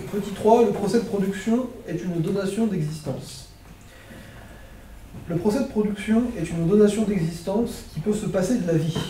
Petit 3, le procès de production est une donation d'existence. Le procès de production est une donation d'existence qui peut se passer de la vie.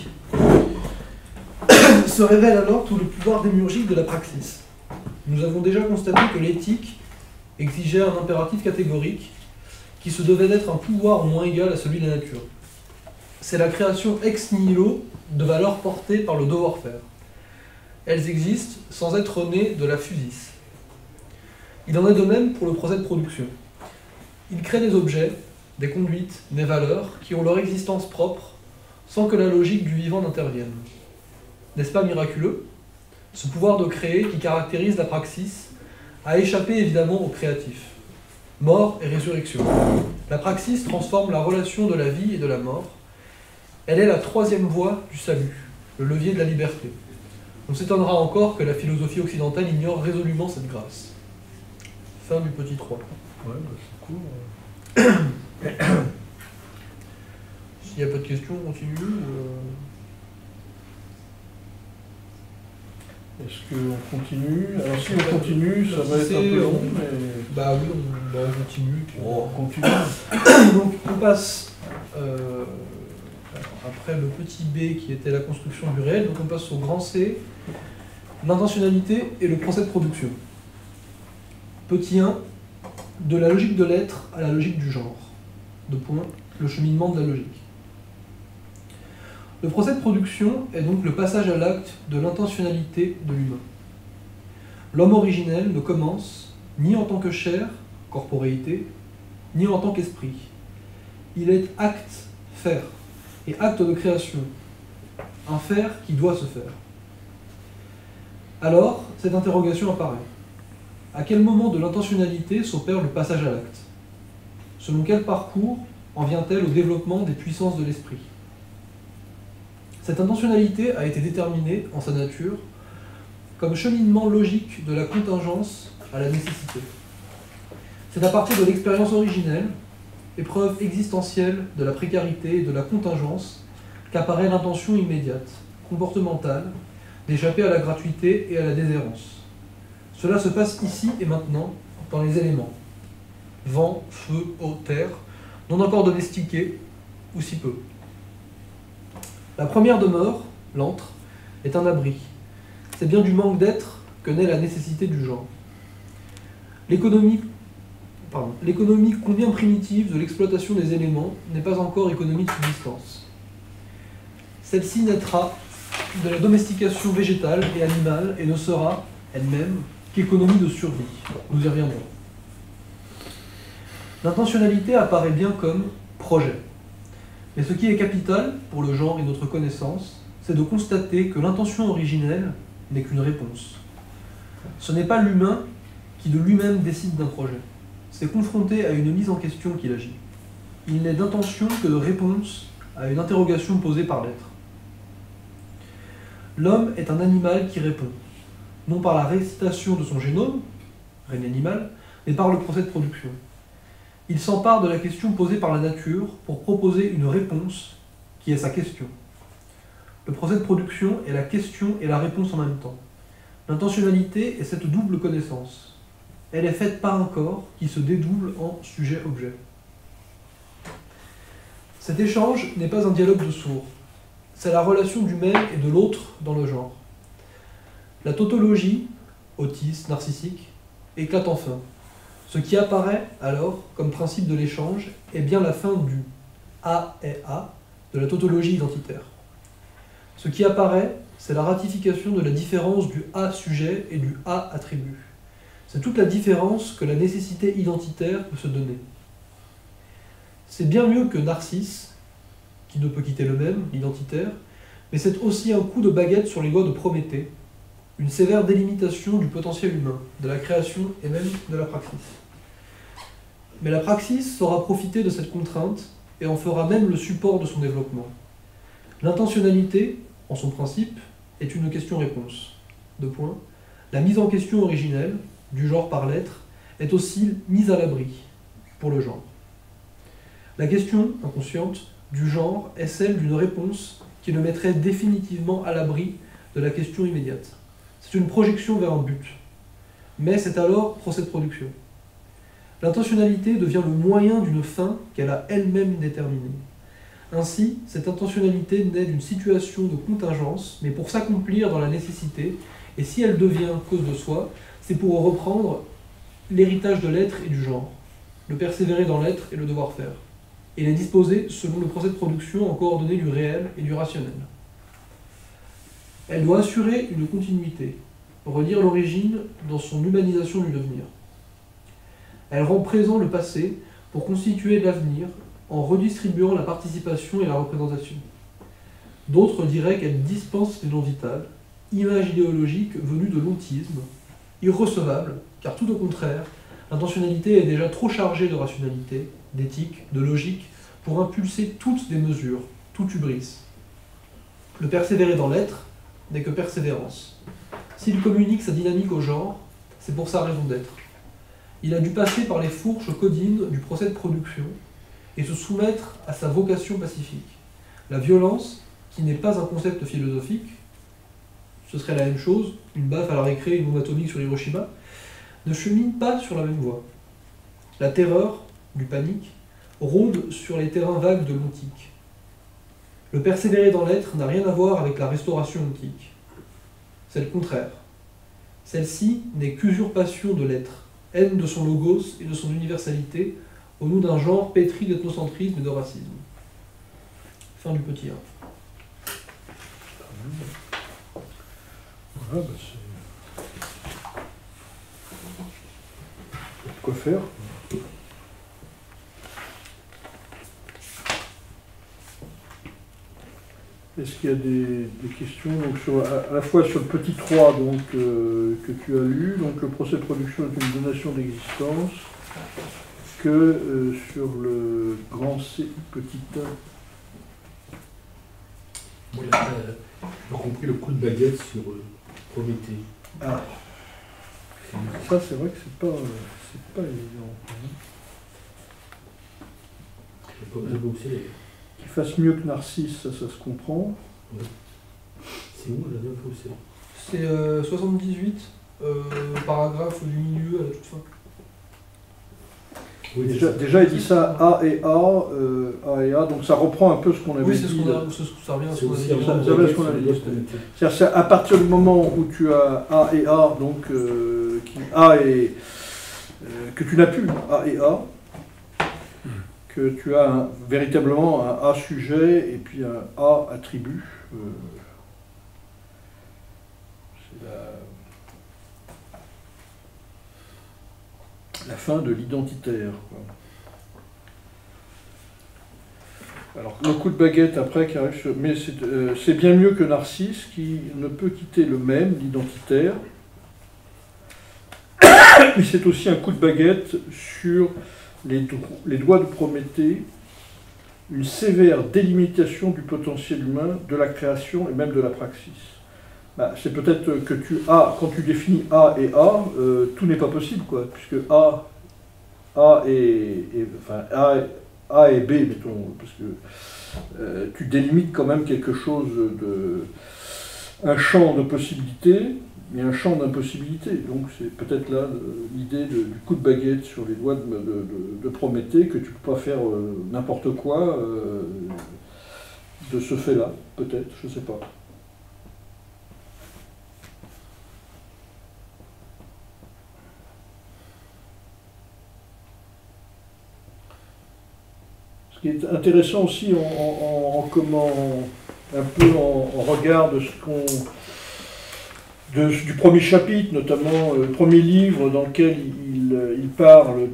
Se révèle alors tout le pouvoir démiurgique de la praxis. Nous avons déjà constaté que l'éthique exigeait un impératif catégorique qui se devait d'être un pouvoir au moins égal à celui de la nature. C'est la création ex nihilo de valeurs portées par le devoir-faire. Elles existent sans être nées de la physis. Il en est de même pour le procès de production. Il crée des objets, des conduites, des valeurs qui ont leur existence propre sans que la logique du vivant n'intervienne. N'est-ce pas miraculeux? Ce pouvoir de créer qui caractérise la praxis a échappé évidemment au créatif. Mort et résurrection. La praxis transforme la relation de la vie et de la mort. Elle est la troisième voie du salut, le levier de la liberté. On s'étonnera encore que la philosophie occidentale ignore résolument cette grâce. Fin du petit 3. Ouais, bah c'est cool. S'il n'y a pas de questions, on continue Est-ce qu'on continue? Alors si on continue, ça va être un peu long, mais... Bah oui, on continue. On continue. Donc on passe, après le petit b qui était la construction du réel, donc on passe au grand C, l'intentionnalité et le procès de production. Petit 1, de la logique de l'être à la logique du genre. Deux points, le cheminement de la logique. Le procès de production est donc le passage à l'acte de l'intentionnalité de l'humain. L'homme originel ne commence ni en tant que chair, corporéité, ni en tant qu'esprit. Il est acte, faire, et acte de création, un faire qui doit se faire. Alors, cette interrogation apparaît. À quel moment de l'intentionnalité s'opère le passage à l'acte? Selon quel parcours en vient-elle au développement des puissances de l'esprit? Cette intentionnalité a été déterminée, en sa nature, comme cheminement logique de la contingence à la nécessité. C'est à partir de l'expérience originelle, épreuve existentielle de la précarité et de la contingence, qu'apparaît l'intention immédiate, comportementale, d'échapper à la gratuité et à la déshérence. Cela se passe ici et maintenant, dans les éléments. Vent, feu, eau, terre, non encore domestiqués, ou si peu. La première demeure, l'antre, est un abri. C'est bien du manque d'être que naît la nécessité du genre. L'économie combien primitive de l'exploitation des éléments n'est pas encore économie de subsistance. Celle-ci naîtra de la domestication végétale et animale et ne sera, elle-même, qu'économie de survie. Nous y reviendrons. L'intentionnalité apparaît bien comme projet. Mais ce qui est capital pour le genre et notre connaissance, c'est de constater que l'intention originelle n'est qu'une réponse. Ce n'est pas l'humain qui de lui-même décide d'un projet. C'est confronté à une mise en question qu'il agit. Il n'est d'intention que de réponse à une interrogation posée par l'être. L'homme est un animal qui répond, non par la récitation de son génome, règne animal, mais par le procès de production. Il s'empare de la question posée par la nature pour proposer une réponse qui est sa question. Le procès de production est la question et la réponse en même temps. L'intentionnalité est cette double connaissance. Elle est faite par un corps qui se dédouble en sujet-objet. Cet échange n'est pas un dialogue de sourds. C'est la relation du même et de l'autre dans le genre. La tautologie, autiste, narcissique, éclate enfin. Ce qui apparaît alors comme principe de l'échange est bien la fin du A est A de la tautologie identitaire. Ce qui apparaît, c'est la ratification de la différence du A sujet et du A attribut. C'est toute la différence que la nécessité identitaire peut se donner. C'est bien mieux que Narcisse, qui ne peut quitter le même, l'identitaire, mais c'est aussi un coup de baguette sur les doigts de Prométhée, une sévère délimitation du potentiel humain, de la création et même de la praxis. Mais la praxis saura profiter de cette contrainte et en fera même le support de son développement. L'intentionnalité, en son principe, est une question-réponse. Deux points. La mise en question originelle, du genre par l'être, est aussi mise à l'abri, pour le genre. La question, inconsciente, du genre est celle d'une réponse qui le mettrait définitivement à l'abri de la question immédiate. C'est une projection vers un but. mais c'est alors procès de production. L'intentionnalité devient le moyen d'une fin qu'elle a elle-même déterminée. Ainsi, cette intentionnalité naît d'une situation de contingence, mais pour s'accomplir dans la nécessité, et si elle devient cause de soi, c'est pour reprendre l'héritage de l'être et du genre, le persévérer dans l'être et le devoir faire, et les disposer selon le procès de production en coordonnée du réel et du rationnel. Elle doit assurer une continuité, redire l'origine dans son humanisation du devenir. Elle rend présent le passé pour constituer l'avenir en redistribuant la participation et la représentation. D'autres diraient qu'elle dispense l'élan vital, image idéologique venue de l'ontisme, irrecevable, car tout au contraire, l'intentionnalité est déjà trop chargée de rationalité, d'éthique, de logique, pour impulser toutes des mesures, toute hubris. Le persévérer dans l'être n'est que persévérance. S'il communique sa dynamique au genre, c'est pour sa raison d'être. Il a dû passer par les fourches codines du procès de production et se soumettre à sa vocation pacifique. La violence, qui n'est pas un concept philosophique, ce serait la même chose, une baffe à la récré, une bombe atomique sur Hiroshima, ne chemine pas sur la même voie. La terreur, du panique, rôde sur les terrains vagues de l'ontique. Le persévérer dans l'être n'a rien à voir avec la restauration ontique. C'est le contraire. Celle-ci n'est qu'usurpation de l'être, haine de son logos et de son universalité, au nom d'un genre pétri d'ethnocentrisme et de racisme. Fin du petit 1. Voilà, c'est quoi faire. Est-ce qu'il y a des questions donc, à la fois sur le petit 3 donc, que tu as lu, donc le procès de production est une donation d'existence, que sur le grand C petit 1. Moi, j'ai compris le coup de baguette sur Prométhée. Ah. Ça, c'est vrai que c'est pas évident. J'ai bossé. Qu'il fasse mieux que Narcisse, ça se comprend. Oui. C'est où, j'avais bossé. C'est 78, paragraphe du milieu à la toute fin. Oui, déjà, il dit ça A et A, donc ça reprend un peu ce qu'on avait dit. Oui, ça revient à ce qu'on avait dit. Ça revient à ce qu'on avait dit. C'est-à-dire à partir du moment où tu as A et A, donc que tu n'as plus A et A, que tu as véritablement un A sujet et puis un A attribut. C'est la fin de l'identitaire. Alors, le coup de baguette après qui arrive sur... Mais c'est bien mieux que Narcisse qui ne peut quitter le même, l'identitaire. Mais c'est aussi un coup de baguette sur les doigts de Prométhée, une sévère délimitation du potentiel humain, de la création et même de la praxis. C'est peut-être que quand tu définis A et A, tout n'est pas possible, quoi, puisque A et B, mettons, parce que tu délimites quand même quelque chose un champ de possibilités, mais un champ d'impossibilité. Donc c'est peut-être là l'idée du coup de baguette sur les doigts de Prométhée, que tu ne peux pas faire n'importe quoi de ce fait-là, peut-être, je ne sais pas. Ce qui est intéressant aussi un peu en regard de du premier chapitre, notamment le premier livre dans lequel il parle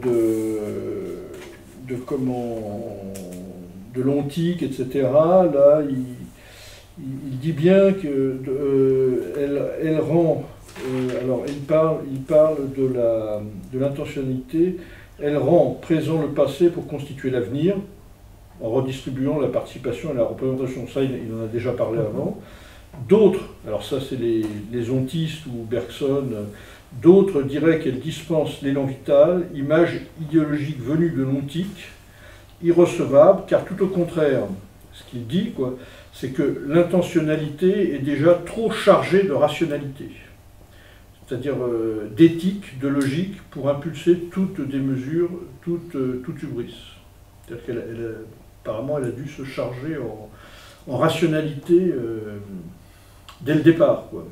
de l'ontique, etc. Là, il dit bien que elle rend. Alors, il parle de l'intentionnalité. Elle rend présent le passé pour constituer l'avenir, en redistribuant la participation et la représentation. Ça, il en a déjà parlé avant. D'autres, alors ça c'est les ontistes ou Bergson, d'autres diraient qu'elle dispense l'élan vital, image idéologique venue de l'ontique, irrecevable, car tout au contraire, ce qu'il dit, c'est que l'intentionnalité est déjà trop chargée de rationalité. c'est-à-dire d'éthique, de logique, pour impulser toutes des mesures, toute hubris. C'est-à-dire apparemment, elle a dû se charger en rationalité dès le départ, quoi.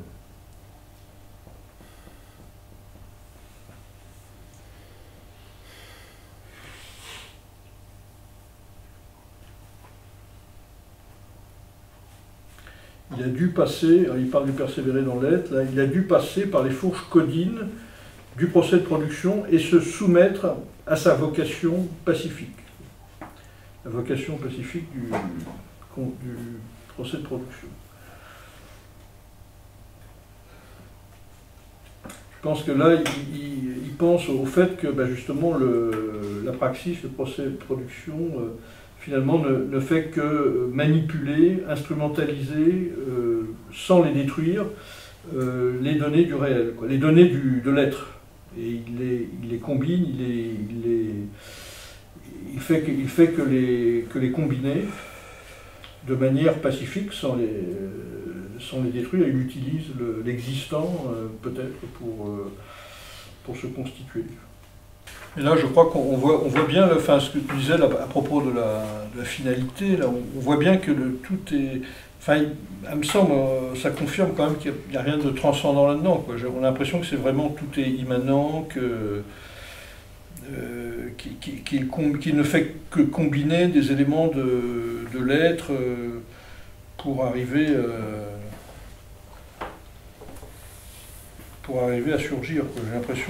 Il a dû passer, il parle du persévérer dans l'être, là, il a dû passer par les fourches codines du procès de production et se soumettre à sa vocation pacifique. La vocation pacifique du procès de production. Je pense que là, il pense au fait que justement la praxis, le procès de production, finalement ne fait que manipuler, instrumentaliser, sans les détruire, les données du réel, quoi, les données de l'être. Et il les combine, il fait que les combiner de manière pacifique, sans les détruire. Il utilise l'existant peut-être pour se constituer. Et là, je crois qu'on voit bien, ce que tu disais là, à propos de la finalité, là, on voit bien que tout est... il me semble, ça confirme quand même qu'il n'y a rien de transcendant là-dedans, quoi. On a l'impression que c'est vraiment tout est immanent, qu'il ne fait que combiner des éléments de l'être pour arriver à surgir, quoi. J'ai l'impression.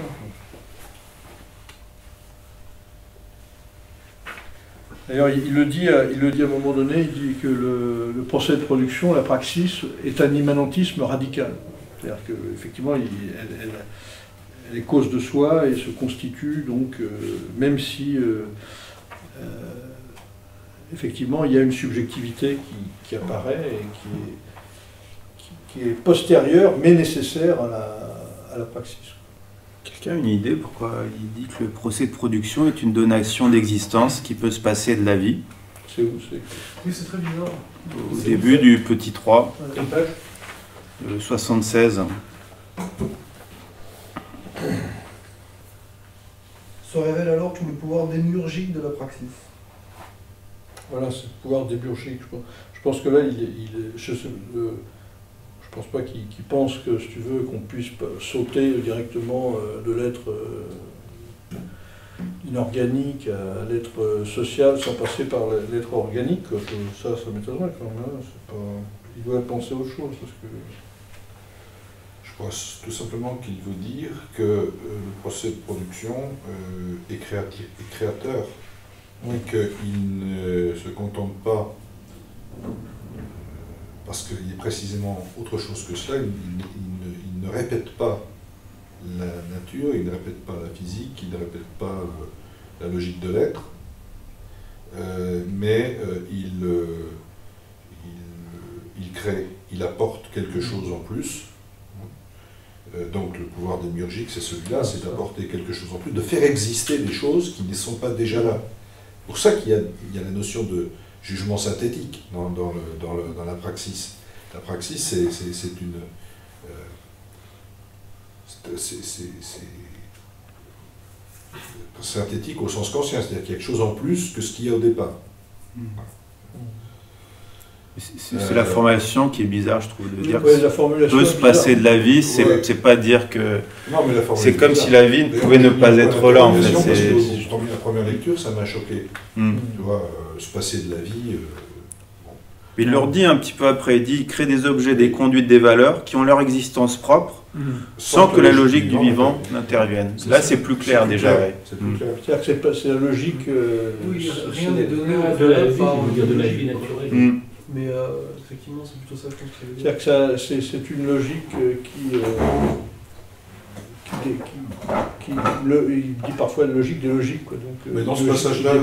D'ailleurs, il le dit à un moment donné, il dit que le procès de production, la praxis, est un immanentisme radical. C'est-à-dire qu'effectivement, elle est cause de soi et se constitue, donc, même si, effectivement, il y a une subjectivité qui apparaît et qui est postérieure, mais nécessaire à la praxis. Quelqu'un a une idée pourquoi il dit que le procès de production est une donation d'existence qui peut se passer de la vie? C'est où c'est? Oui, c'est très bizarre. Au début du petit 3, Quelle page? 76. Se révèle alors tout le pouvoir démiurgique de la praxis. Voilà, c'est le pouvoir démiurgique. Je pense que là, je pense pas qu'il pense que, si tu veux, qu'on puisse sauter directement de l'être inorganique à l'être social sans passer par l'être organique. Ça m'étonnerait quand même. Hein. Il doit penser autre chose. Parce que... Je pense tout simplement qu'il veut dire que le procès de production est créateur, oui. Et qu'il ne se contente pas, parce qu'il est précisément autre chose que cela, il ne répète pas la nature, il ne répète pas la physique, il ne répète pas la logique de l'être, mais il crée, il apporte quelque chose en plus. Donc le pouvoir démiurgique, c'est celui-là, c'est d'apporter quelque chose en plus, de faire exister des choses qui ne sont pas déjà là. C'est pour ça qu'il y a la notion de jugement synthétique dans la praxis. La praxis, c'est synthétique au sens conscient, c'est-à-dire qu'il y a quelque chose en plus que ce qu'il y a au départ. C'est la formulation qui est bizarre, je trouve, de dire que peut se passer de la vie, c'est pas dire que... C'est comme si la vie ne pouvait ne pas être là, en fait. La première lecture, ça m'a choqué. Tu vois, se passer de la vie... Il leur dit un petit peu après, il dit, il crée des objets, des conduites, des valeurs qui ont leur existence propre, sans que la logique du vivant n'intervienne. Là, c'est plus clair déjà. C'est plus clair. C'est-à-dire que c'est la logique... Oui, rien n'est donné de la vie, de la vie naturelle. Mais effectivement, c'est plutôt ça, je pense que ça veut dire. C'est-à-dire que c'est une logique il dit parfois la logique des logiques. Quoi. Donc, mais dans ce passage-là,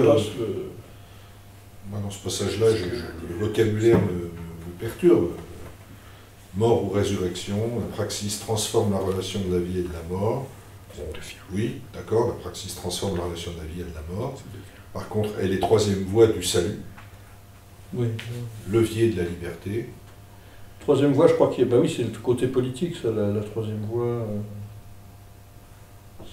le vocabulaire me perturbe. Mort ou résurrection, la praxis transforme la relation de la vie et de la mort. Oui, d'accord, la praxis transforme la relation de la vie et de la mort. Par contre, elle est troisième voie du salut. Oui. Levier de la liberté. Troisième voie, je crois qu'il y a... oui, c'est le côté politique, ça, la troisième voie.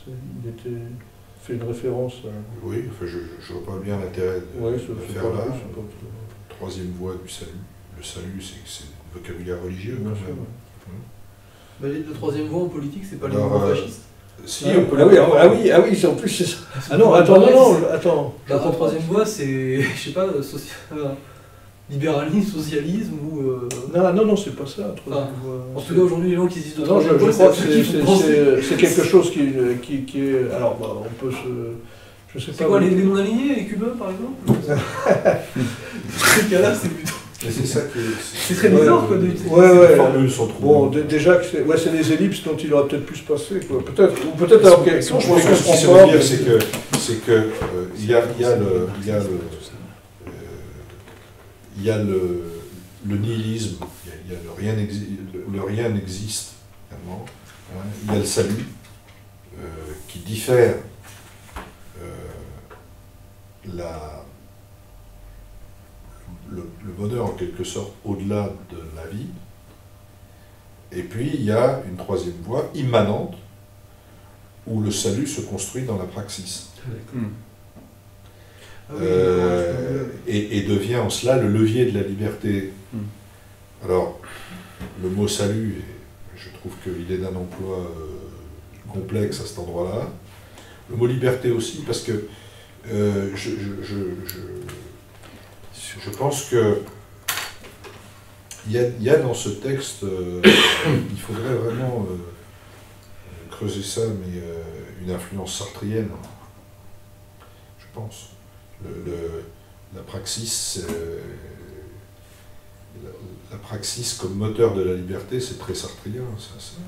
Il était fait une référence à... Oui, enfin, je vois pas bien l'intérêt de, Ouais, de c'est faire pas là. mal, c'est pas- Troisième voie du salut. Le salut, c'est le vocabulaire religieux, Bien quand sûr, même. ouais. Bah, la troisième voie en politique, c'est pas les Alors, mouvements fascistes. Si, Ah, on peut oui, en plus c'est ça. Ah non, attends, attends. La troisième voie, c'est, je sais pas, libéralisme, socialisme ou. Non, c'est pas ça. En tout cas, aujourd'hui, les gens qui disent de Non, je troisième voie, crois que c'est ceux qui pensent- c'est quelque chose qui est... Alors, bah, on peut se... Je sais C'est pas... quoi, les non-alignés, les cubains, par exemple? Dans ce cas-là, c'est plutôt. Mais c'est ça qui est. C'est très bizarre, quoi, de Ouais. Les formules sont trop. Bon, déjà, que c'est des ellipses dont il aurait peut-être pu se passer, quoi. Peut-être, ou peut-être alors que... Je pense que ce qui veut dire, c'est que il y a le nihilisme, il y a le rien n'existe, finalement. Hein. Il y a le salut, qui diffère le bonheur en quelque sorte au-delà de la vie. Et puis il y a une troisième voie immanente où le salut se construit dans la praxis. Et devient en cela le levier de la liberté. Alors, le mot salut, je trouve qu'il est d'un emploi complexe à cet endroit-là. Le mot liberté aussi, parce que je pense que il y a dans ce texte, il faudrait vraiment creuser ça, mais une influence sartrienne, je pense. La praxis, la praxis comme moteur de la liberté, c'est très sartrien. Ça.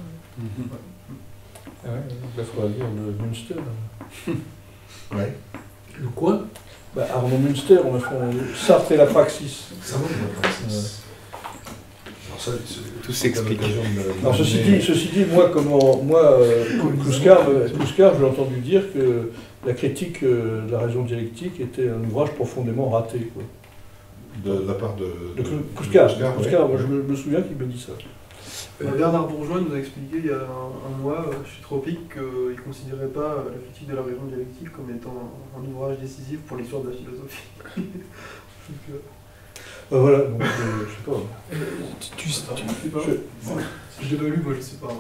Ah ouais, il faudra dire le Münster. Ouais. Le quoi? Bah, Arnaud Münster, on a fait Sartre et la praxis. Ça va, la praxis. Alors ça, Tout s'explique. Alors ceci dit, moi, Kouskar, je l'ai entendu dire que la critique de la raison dialectique était un ouvrage profondément raté, quoi. De la part de Kouskar. ouais. Moi je me souviens qu'il me dit ça. Bernard Bourgeois nous a expliqué il y a un mois chez Tropique qu'il ne considérait pas la critique de la raison dialectique comme étant un ouvrage décisif pour l'histoire de la philosophie. Donc, Voilà, donc je sais pas. je sais pas. Je l'ai pas lu, moi je sais pas.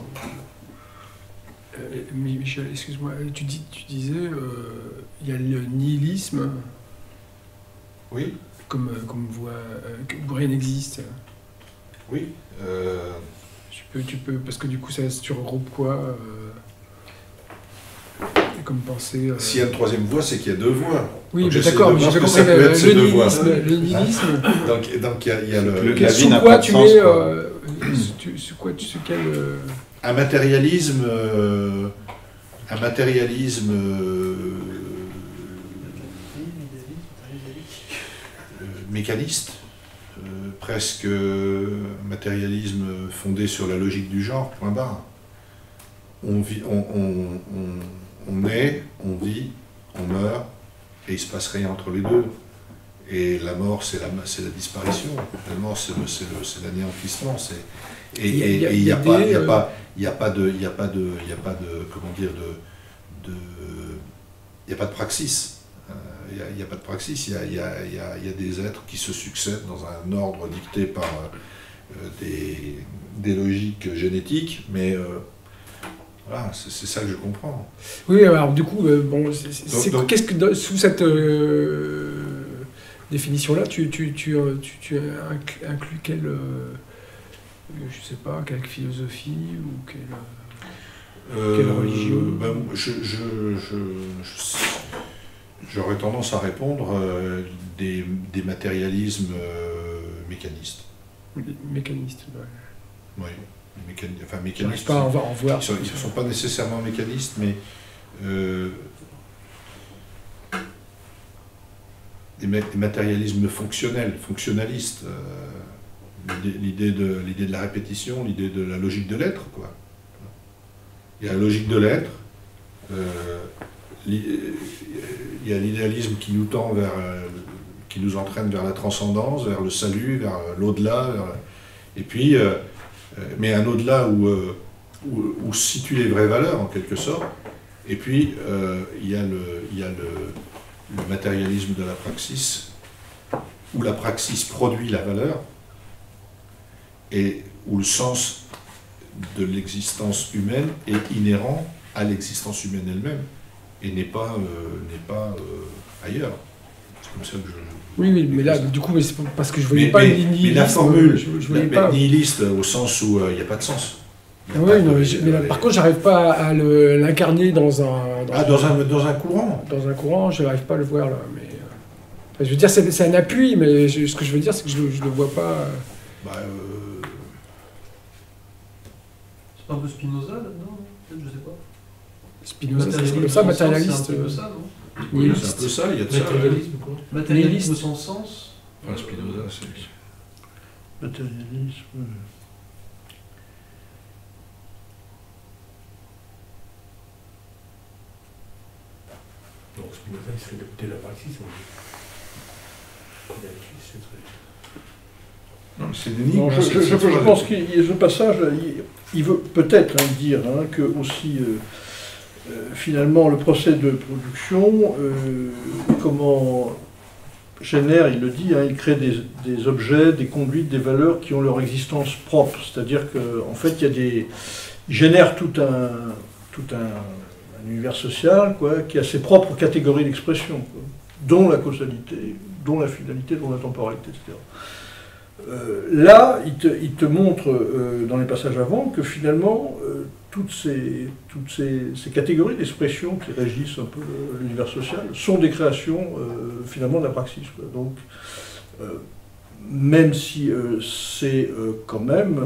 Michel, excuse-moi, tu disais, il y a le nihilisme Oui, comme voie, où rien n'existe. oui. Tu peux, parce que du coup, tu regroupes quoi comme pensée S'il y a une troisième voie, c'est qu'il y a deux voies. Oui, Donc, mais j'essaie d'accord, de mais voir j'ai ce que compris ça peut être ces deux voies. le nihilisme. Donc il y a le La vie Sous n'a quoi pas de tu sens, mets quoi. sous quoi sous quel un matérialisme mécaniste, presque un matérialisme fondé sur la logique du genre, point barre. On naît, on vit, on meurt, et il se passe rien entre les deux. Et la mort, c'est la disparition. La mort, c'est l'anéantissement. Et il n'y a pas de praxis. Il n'y a pas de praxis. Il y a des êtres qui se succèdent dans un ordre dicté par des logiques génétiques, mais voilà, c'est ça que je comprends. Oui, alors du coup, bon, Donc- qu'est-ce que sous cette définition-là, tu inclus quelle, je sais pas, quelle philosophie ou quelle religion Ben, j'aurais tendance à répondre des matérialismes mécanistes. Mécaniste. Ouais. Oui, enfin J'arrive mécanistes. pas à en voir. Ils ne sont pas nécessairement mécanistes, mais des matérialismes fonctionnels, fonctionnalistes. L'idée de la répétition, l'idée de la logique de l'être, quoi. Il y a la logique de l'être, il y a l'idéalisme qui nous tend vers, qui nous entraîne vers la transcendance, vers le salut, vers l'au-delà, et puis, mais un au-delà où se situent les vraies valeurs, en quelque sorte, Et puis, il y a le matérialisme de la praxis, où la praxis produit la valeur, et où le sens de l'existence humaine est inhérent à l'existence humaine elle-même, et n'est pas ailleurs. C'est comme ça que je... Oui, mais là, du coup, c'est parce que je voyais pas mais la formule, je voyais pas. nihiliste au sens où il n'y a pas de sens. Oui, non, mais là, par contre, j'arrive pas à l'incarner dans un courant. Dans un courant, je n'arrive pas à le voir là. Mais, je veux dire, c'est un appui, mais ce que je veux dire, c'est que je le vois pas. C'est pas un peu Spinoza là-dedans, peut-être, je sais pas. Spinoza, c'est comme ça, matérialiste. C'est un peu ça, non? Oui, c'est un peu ça, il y a de ça. Matérialisme, quoi. Matérialisme sans sens. Enfin, Spinoza, c'est... Matérialisme. Donc Spinoza, il serait de côté de la praxis. Non, c'est l'énigme. Non, je pense que ce passage, il veut peut-être dire que aussi, finalement, le procès de production, comment génère, il le dit, il crée des objets, des conduites, des valeurs qui ont leur existence propre. C'est-à-dire qu'en fait, il génère tout un univers social, quoi, qui a ses propres catégories d'expression, quoi, dont la causalité, dont la finalité, dont la temporalité, etc. Là, il te montre, dans les passages avant, que finalement, toutes ces catégories d'expression qui régissent un peu l'univers social sont des créations, finalement, de la praxis, quoi. Donc, même si c'est quand même...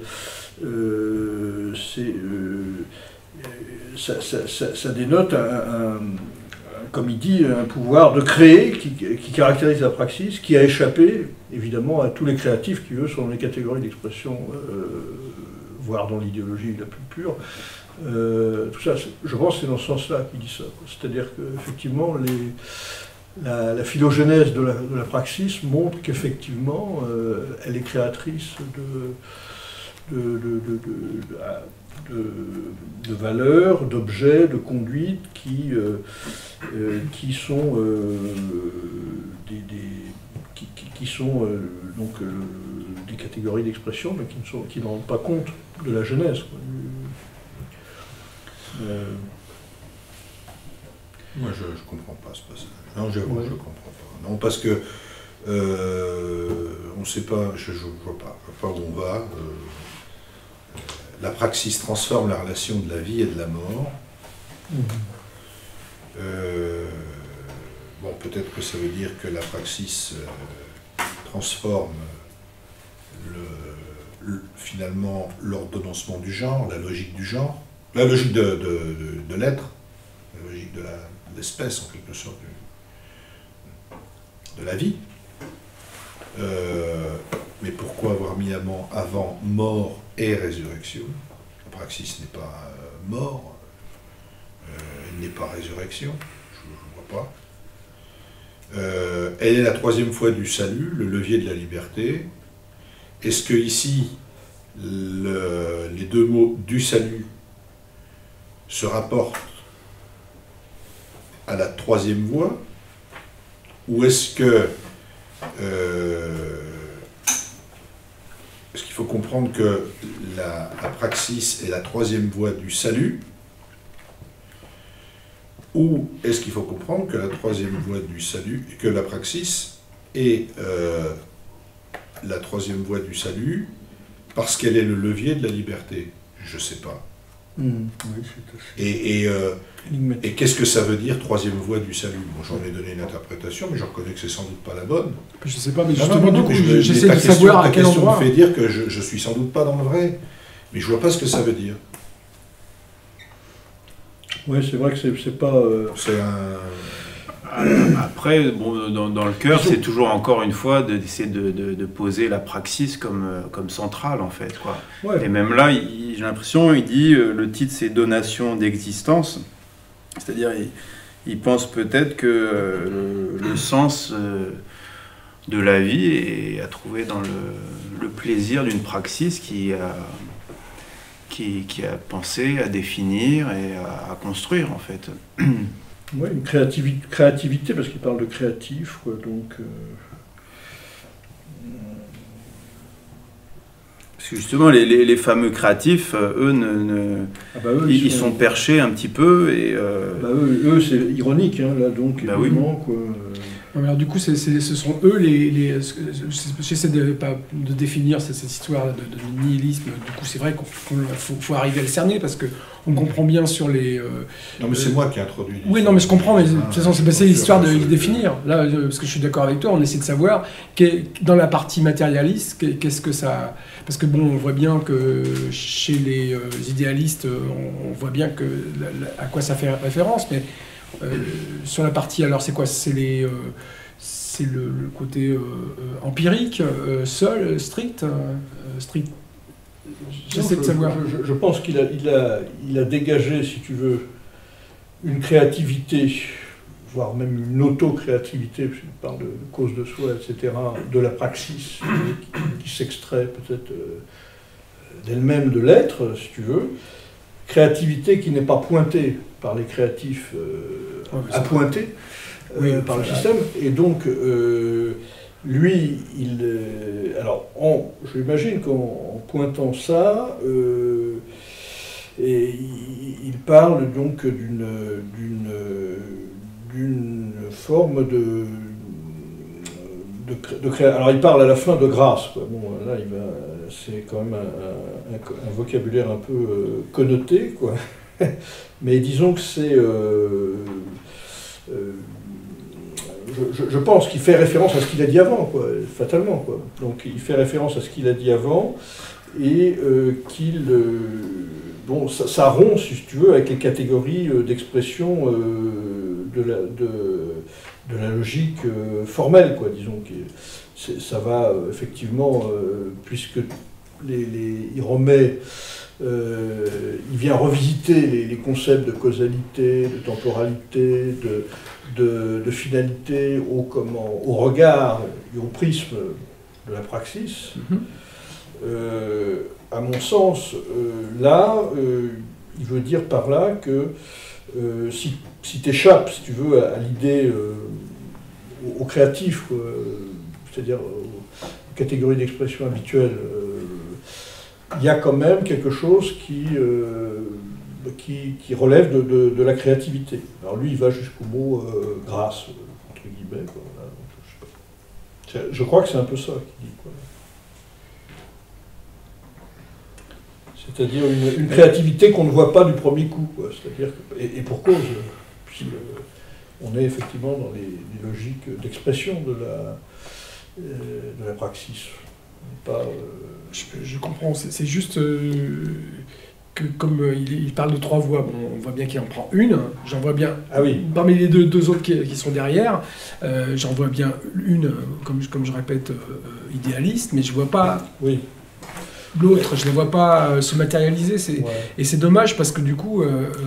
ça dénote comme il dit, un pouvoir de créer qui caractérise la praxis, qui a échappé évidemment à tous les créatifs qui, eux, sont dans les catégories d'expression, voire dans l'idéologie la plus pure. Tout ça, je pense que c'est dans ce sens-là qu'il dit ça. C'est-à-dire qu'effectivement, la phylogénèse de la praxis montre qu'effectivement, elle est créatrice de valeurs, d'objets, de conduites qui sont donc des catégories d'expression, mais qui ne rendent pas compte de la genèse, quoi. Moi, je ne comprends pas ce passage. Non, j'avoue, je ne comprends pas. Non, parce que on ne sait pas, je ne vois pas où on va. La praxis transforme la relation de la vie et de la mort. Bon, peut-être que ça veut dire que la praxis transforme finalement l'ordonnancement du genre, la logique du genre, la logique de l'être, la logique de l'espèce en quelque sorte, de la vie. Mais pourquoi avoir mis avant mort et résurrection? La praxis n'est pas mort, elle n'est pas résurrection, je ne vois pas. Elle est la troisième fois du salut, le levier de la liberté. Est-ce que ici, les deux mots du salut se rapportent à la troisième voie, ou est-ce que est-ce qu'il faut comprendre que la praxis est la troisième voie du salut, ou est-ce qu'il faut comprendre que la troisième voie du salut, que la praxis est la troisième voie du salut parce qu'elle est le levier de la liberté? Je ne sais pas. Et qu'est-ce que ça veut dire, troisième voie du salut? Bon, j'en ai donné une interprétation, mais je reconnais que c'est sans doute pas la bonne. Je sais pas, mais Non, justement, non, du coup, mais j'essaie de savoir à quel endroit. me fait dire que je suis sans doute pas dans le vrai, mais je vois pas ce que ça veut dire. Oui, c'est vrai que c'est pas... C'est un... Après, bon, dans le cœur, c'est toujours encore une fois d'essayer de poser la praxis comme centrale, en fait, quoi. Ouais. Et même là, j'ai l'impression, il dit, le titre c'est Donation d'existence, c'est-à-dire il pense peut-être que le sens de la vie est à trouver dans le plaisir d'une praxis qui qui a pensé à définir et à construire, en fait. Oui, une créativité, parce qu'il parle de créatif, quoi, donc... Parce que justement, les fameux créatifs, eux, ils sont perchés un petit peu. Et, eux c'est ironique, hein, là, donc, bah évidemment, quoi. Alors du coup, ce sont eux j'essaie de définir cette histoire de nihilisme. Du coup, c'est vrai qu'il faut arriver à le cerner parce que on comprend bien sur les... non, mais c'est moi qui ai introduit. Oui, non, mais je comprends, mais de toute façon, c'est l'histoire de le définir. Là, parce que je suis d'accord avec toi, on essaie de savoir, dans la partie matérialiste, qu'est-ce que ça... Parce que bon, on voit bien que chez les idéalistes, on voit bien à quoi ça fait référence, mais sur la partie, alors c'est quoi? C'est le côté empirique, seul, strict. J'essaie de savoir. Je pense qu'il a dégagé, si tu veux, une créativité, voire même une auto-créativité, puisqu'il parle de cause de soi, etc., de la praxis, qui s'extrait peut-être d'elle-même de l'être, si tu veux. Créativité qui n'est pas pointée par les créatifs appointés par le système. Et donc, lui, j'imagine qu'en pointant ça, et il parle donc d'une forme de création. Alors il parle à la fin de grâce, quoi. Bon, là, c'est quand même un vocabulaire un peu connoté, quoi. Mais disons que c'est... je pense qu'il fait référence à ce qu'il a dit avant, quoi, fatalement, quoi. Donc il fait référence à ce qu'il a dit avant, et bon, ça rompt, si tu veux, avec les catégories d'expression de la logique formelle, quoi, disons. Ça va, effectivement, puisque il remet... il vient revisiter les concepts de causalité, de temporalité, de finalité au regard et au prisme de la praxis. À mon sens, là, il veut dire par là que si tu échappes, si tu veux, à l'idée, au créatif, c'est-à-dire aux catégories d'expression habituelles, il y a quand même quelque chose qui relève de la créativité. Alors lui, il va jusqu'au mot grâce, entre guillemets, quoi. Voilà, donc, je sais pas. Je crois que c'est un peu ça qu'il dit, quoi. C'est-à-dire une créativité qu'on ne voit pas du premier coup, quoi. C'est-à-dire et pour cause, puisqu'on est effectivement dans les logiques d'expression de la praxis. Pas, je comprends, c'est juste que comme il parle de 3 voix, bon, on voit bien qu'il en prend une, j'en vois bien, parmi les deux autres qui sont derrière, j'en vois bien une, comme je répète, idéaliste, mais je vois pas l'autre, je ne la vois pas se matérialiser, et c'est dommage parce que du coup,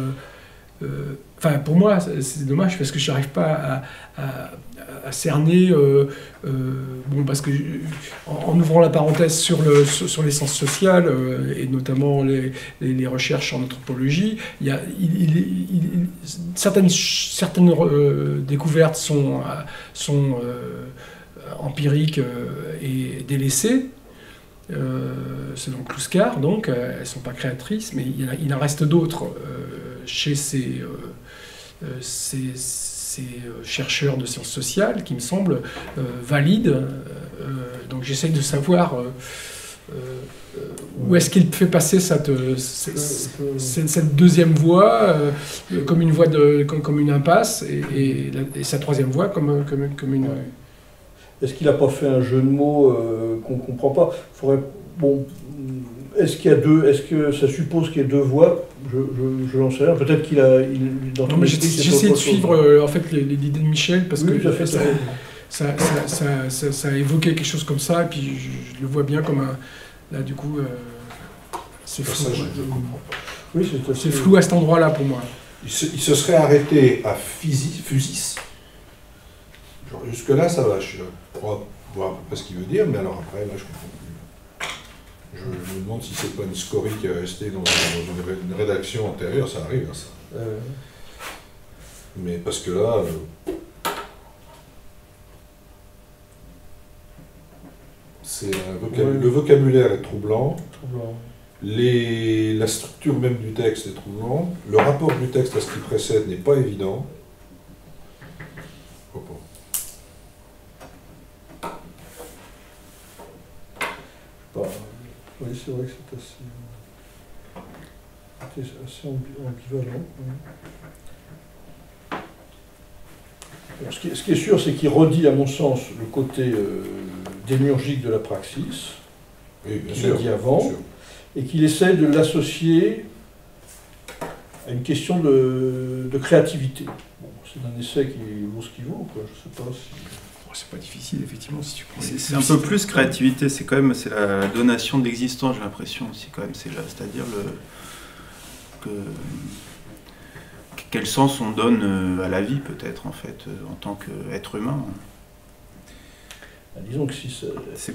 pour moi, c'est dommage parce que je n'arrive pas à cerner, parce que en ouvrant la parenthèse sur les sciences sociales, et notamment les recherches en anthropologie, certaines découvertes sont empiriques et délaissées, selon Kluskar, donc elles ne sont pas créatrices, mais il en reste d'autres chez ces chercheurs de sciences sociales qui me semblent valides. Donc j'essaye de savoir où est-ce qu'il fait passer cette deuxième voie comme une voie comme une impasse et sa troisième voie comme une... Est-ce qu'il n'a pas fait un jeu de mots qu'on ne comprend pas? Est-ce qu'il y a deux? Est-ce que ça suppose qu'il y a 2 voies? Je n'en sais rien. Peut-être qu'il a... Non, mais j'essaie de suivre en fait l'idée de Michel parce que ça a évoqué quelque chose comme ça et puis je le vois bien comme un... Là, du coup, c'est flou. C'est flou à cet endroit-là pour moi. Il se serait arrêté à Physis. Jusque-là, ça va. Je crois voir à peu près ce qu'il veut dire, mais alors après, là, je comprends plus. Je me demande si c'est pas une scorie qui est restée dans une rédaction antérieure, ça arrive à ça. Mais parce que là, le vocabulaire est troublant, la structure même du texte est troublant, le rapport du texte à ce qui précède n'est pas évident. Oui, c'est vrai que c'est assez ambivalent. Alors, ce qui est sûr, c'est qu'il redit, à mon sens, le côté démiurgique de la praxis, qu'il a dit avant, et qu'il essaie de l'associer à une question de créativité. Bon, c'est un essai qui vaut ce qu'il vaut, quoi. Je sais pas si... C'est pas difficile, effectivement, si tu prends... C'est un peu plus créativité, c'est quand même la donation d'existence, j'ai l'impression aussi, quand même. C'est-à-dire quel sens on donne à la vie, peut-être, en fait, en tant qu'être humain. Disons que si ça...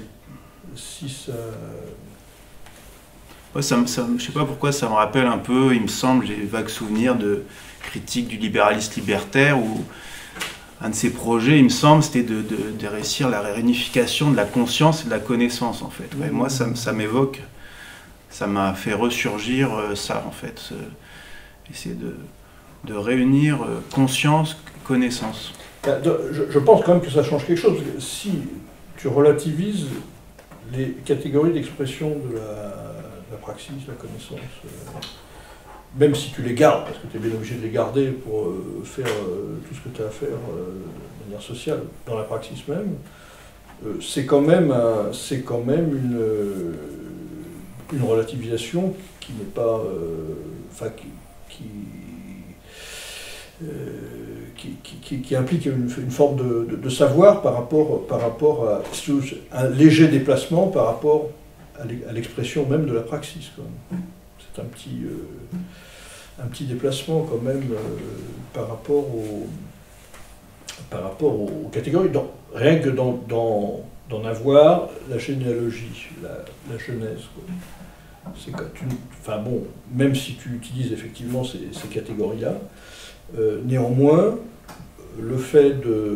Ouais, je sais pas pourquoi, ça me rappelle un peu, il me semble, j'ai vague souvenir de critique du libéralisme libertaire, où un de ses projets, il me semble, c'était de réussir la réunification de la conscience et de la connaissance, en fait. Ouais, moi, ça m'évoque, ça m'a fait ressurgir ça, en fait. Essayer de réunir conscience, connaissance. Je pense quand même que ça change quelque chose. Parce que si tu relativises les catégories d'expression de la praxis, de la connaissance, même si tu les gardes, parce que tu es bien obligé de les garder pour faire tout ce que tu as à faire de manière sociale dans la praxis même, c'est quand même une relativisation qui n'est pas... qui implique une forme de savoir par rapport à un léger déplacement par rapport à l'expression même de la praxis. C'est un petit déplacement quand même par rapport aux catégories. Rien que d'en avoir la généalogie, la genèse. C'est quand même si tu utilises effectivement ces catégories-là, néanmoins, le fait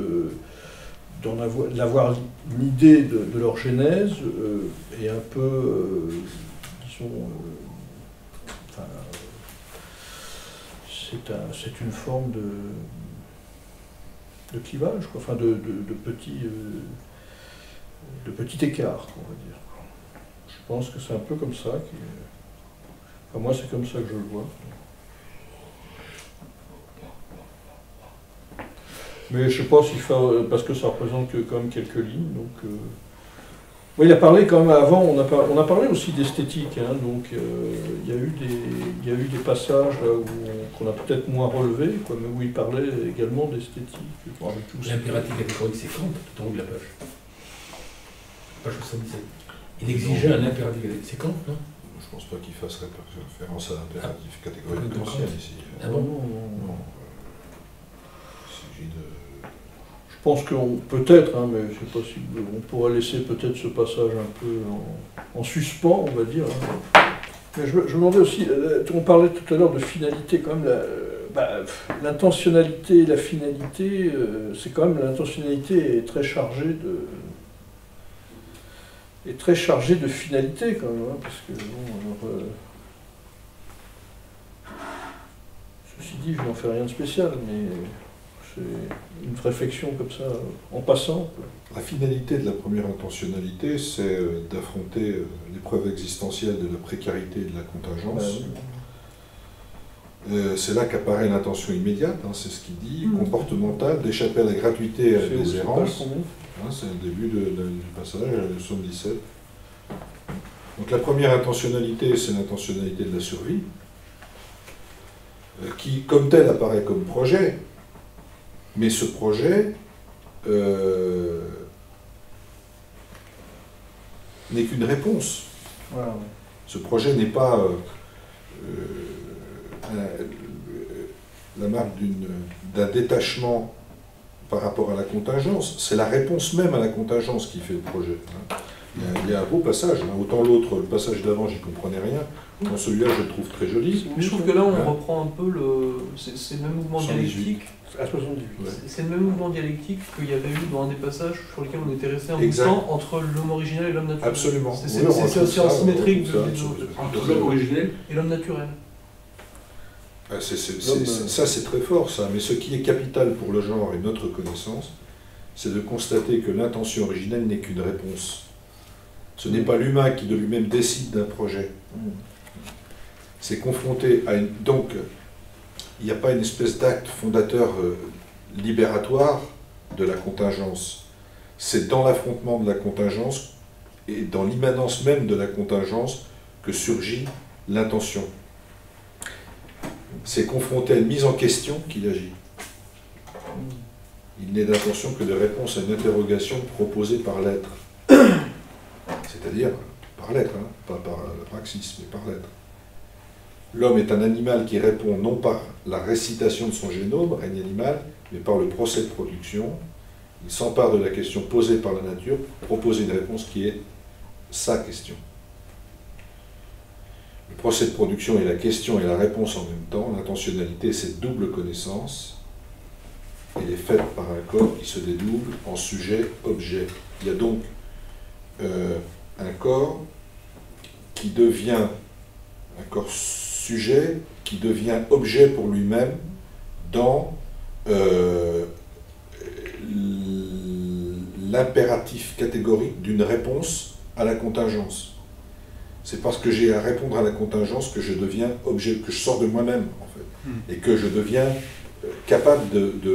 d'avoir une idée de leur genèse est un peu, disons, c'est une forme de clivage, quoi, enfin de petit écart, on va dire. Je pense que c'est un peu comme ça. Enfin, moi, c'est comme ça que je le vois. Mais je ne sais pas s'il faut, parce que ça représente quand même quelques lignes. Donc, il a parlé quand même avant, on a parlé aussi d'esthétique. Hein, donc, il y a eu des passages là qu'on a peut-être moins relevés, quoi, mais où il parlait également d'esthétique. L'impératif catégorique, c'est Kant, tout en haut de la page. Page 77. Il exigeait un impératif catégorique. C'est Kant, non? Je ne pense pas qu'il fasse référence à l'impératif catégorique kantien ici. Ah bon? Non. Je pense qu'on peut-être, hein, mais c'est possible, on pourrait laisser peut-être ce passage un peu en suspens, on va dire. Hein. Mais je me demandais aussi, on parlait tout à l'heure de finalité, quand même, l'intentionnalité et la finalité, c'est quand même, l'intentionnalité est très chargée de finalité, quand même, hein, parce que, bon, alors, ceci dit, je n'en fais rien de spécial, mais... C'est une réflexion comme ça, en passant. La finalité de la première intentionnalité, c'est d'affronter l'épreuve existentielle de la précarité et de la contingence. C'est là qu'apparaît l'intention immédiate, hein, c'est ce qu'il dit, comportementale, d'échapper à la gratuité et à la déshérence. Hein, c'est le début du passage, à la leçon 17. Donc la première intentionnalité, c'est l'intentionnalité de la survie, qui, comme telle, apparaît comme projet. Mais ce projet n'est qu'une réponse. Voilà. Ce projet n'est pas la marque d'un détachement par rapport à la contingence. C'est la réponse même à la contingence qui fait le projet. Hein. Il y a un beau passage, hein. Autant l'autre, le passage d'avant, j'y comprenais rien. Dans celui-là, je le trouve très joli. Mais je trouve que là, on Ouais. reprend un peu le. C'est le même mouvement 118. dialectique. À 78. Ouais. C'est le même mouvement dialectique qu'il y avait eu dans un des passages sur lesquels on était resté un bout de Exact. temps entre l'homme originel et l'homme naturel. Absolument. C'est Oui, on aussi retrouve ça, symétrique on retrouve ça Entre l'homme originel, et l'homme naturel. Ah, ça, c'est très fort, ça. Mais ce qui est capital pour le genre et notre connaissance, c'est de constater que l'intention originelle n'est qu'une réponse. Ce n'est pas l'humain qui de lui-même décide d'un projet. C'est confronté à une... Donc, il n'y a pas une espèce d'acte fondateur libératoire de la contingence. C'est dans l'affrontement de la contingence et dans l'immanence même de la contingence que surgit l'intention. C'est confronté à une mise en question qu'il agit. Il n'est d'intention que de réponse à une interrogation proposée par l'être. C'est-à-dire par l'être, hein, pas par la praxis, mais par l'être. L'homme est un animal qui répond non par la récitation de son génome, règne animal, mais par le procès de production. Il s'empare de la question posée par la nature, propose une réponse qui est sa question. Le procès de production est la question et la réponse en même temps. L'intentionnalité est cette double connaissance. Elle est faite par un corps qui se dédouble en sujet-objet. Il y a donc un corps qui devient un corps sujet, qui devient objet pour lui-même dans l'impératif catégorique d'une réponse à la contingence. C'est parce que j'ai à répondre à la contingence que je deviens objet, que je sors de moi-même, en fait, et que je deviens capable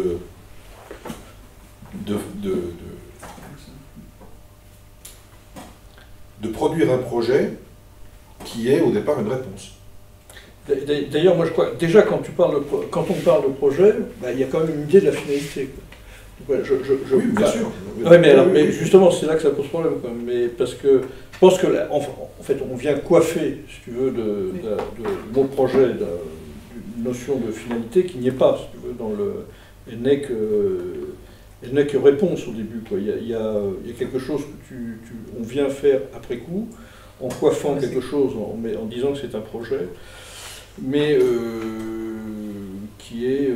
de produire un projet qui est au départ une réponse. D'ailleurs, moi je crois, déjà quand on parle de projet, bah, il y a quand même une idée de la finalité, quoi. Ouais, Oui, bien sûr. Ouais, mais, alors, Oui, mais oui. justement, c'est là que ça pose problème, quoi. Mais parce que je pense que, là, en fait, on vient coiffer, si tu veux, de mon projet, d'une notion de finalité qui n'y est pas, si tu veux, dans le. Elle n'est que réponse au début, quoi. Il y a quelque chose que on vient faire après coup, en coiffant quelque chose, en disant que c'est un projet, mais qui est.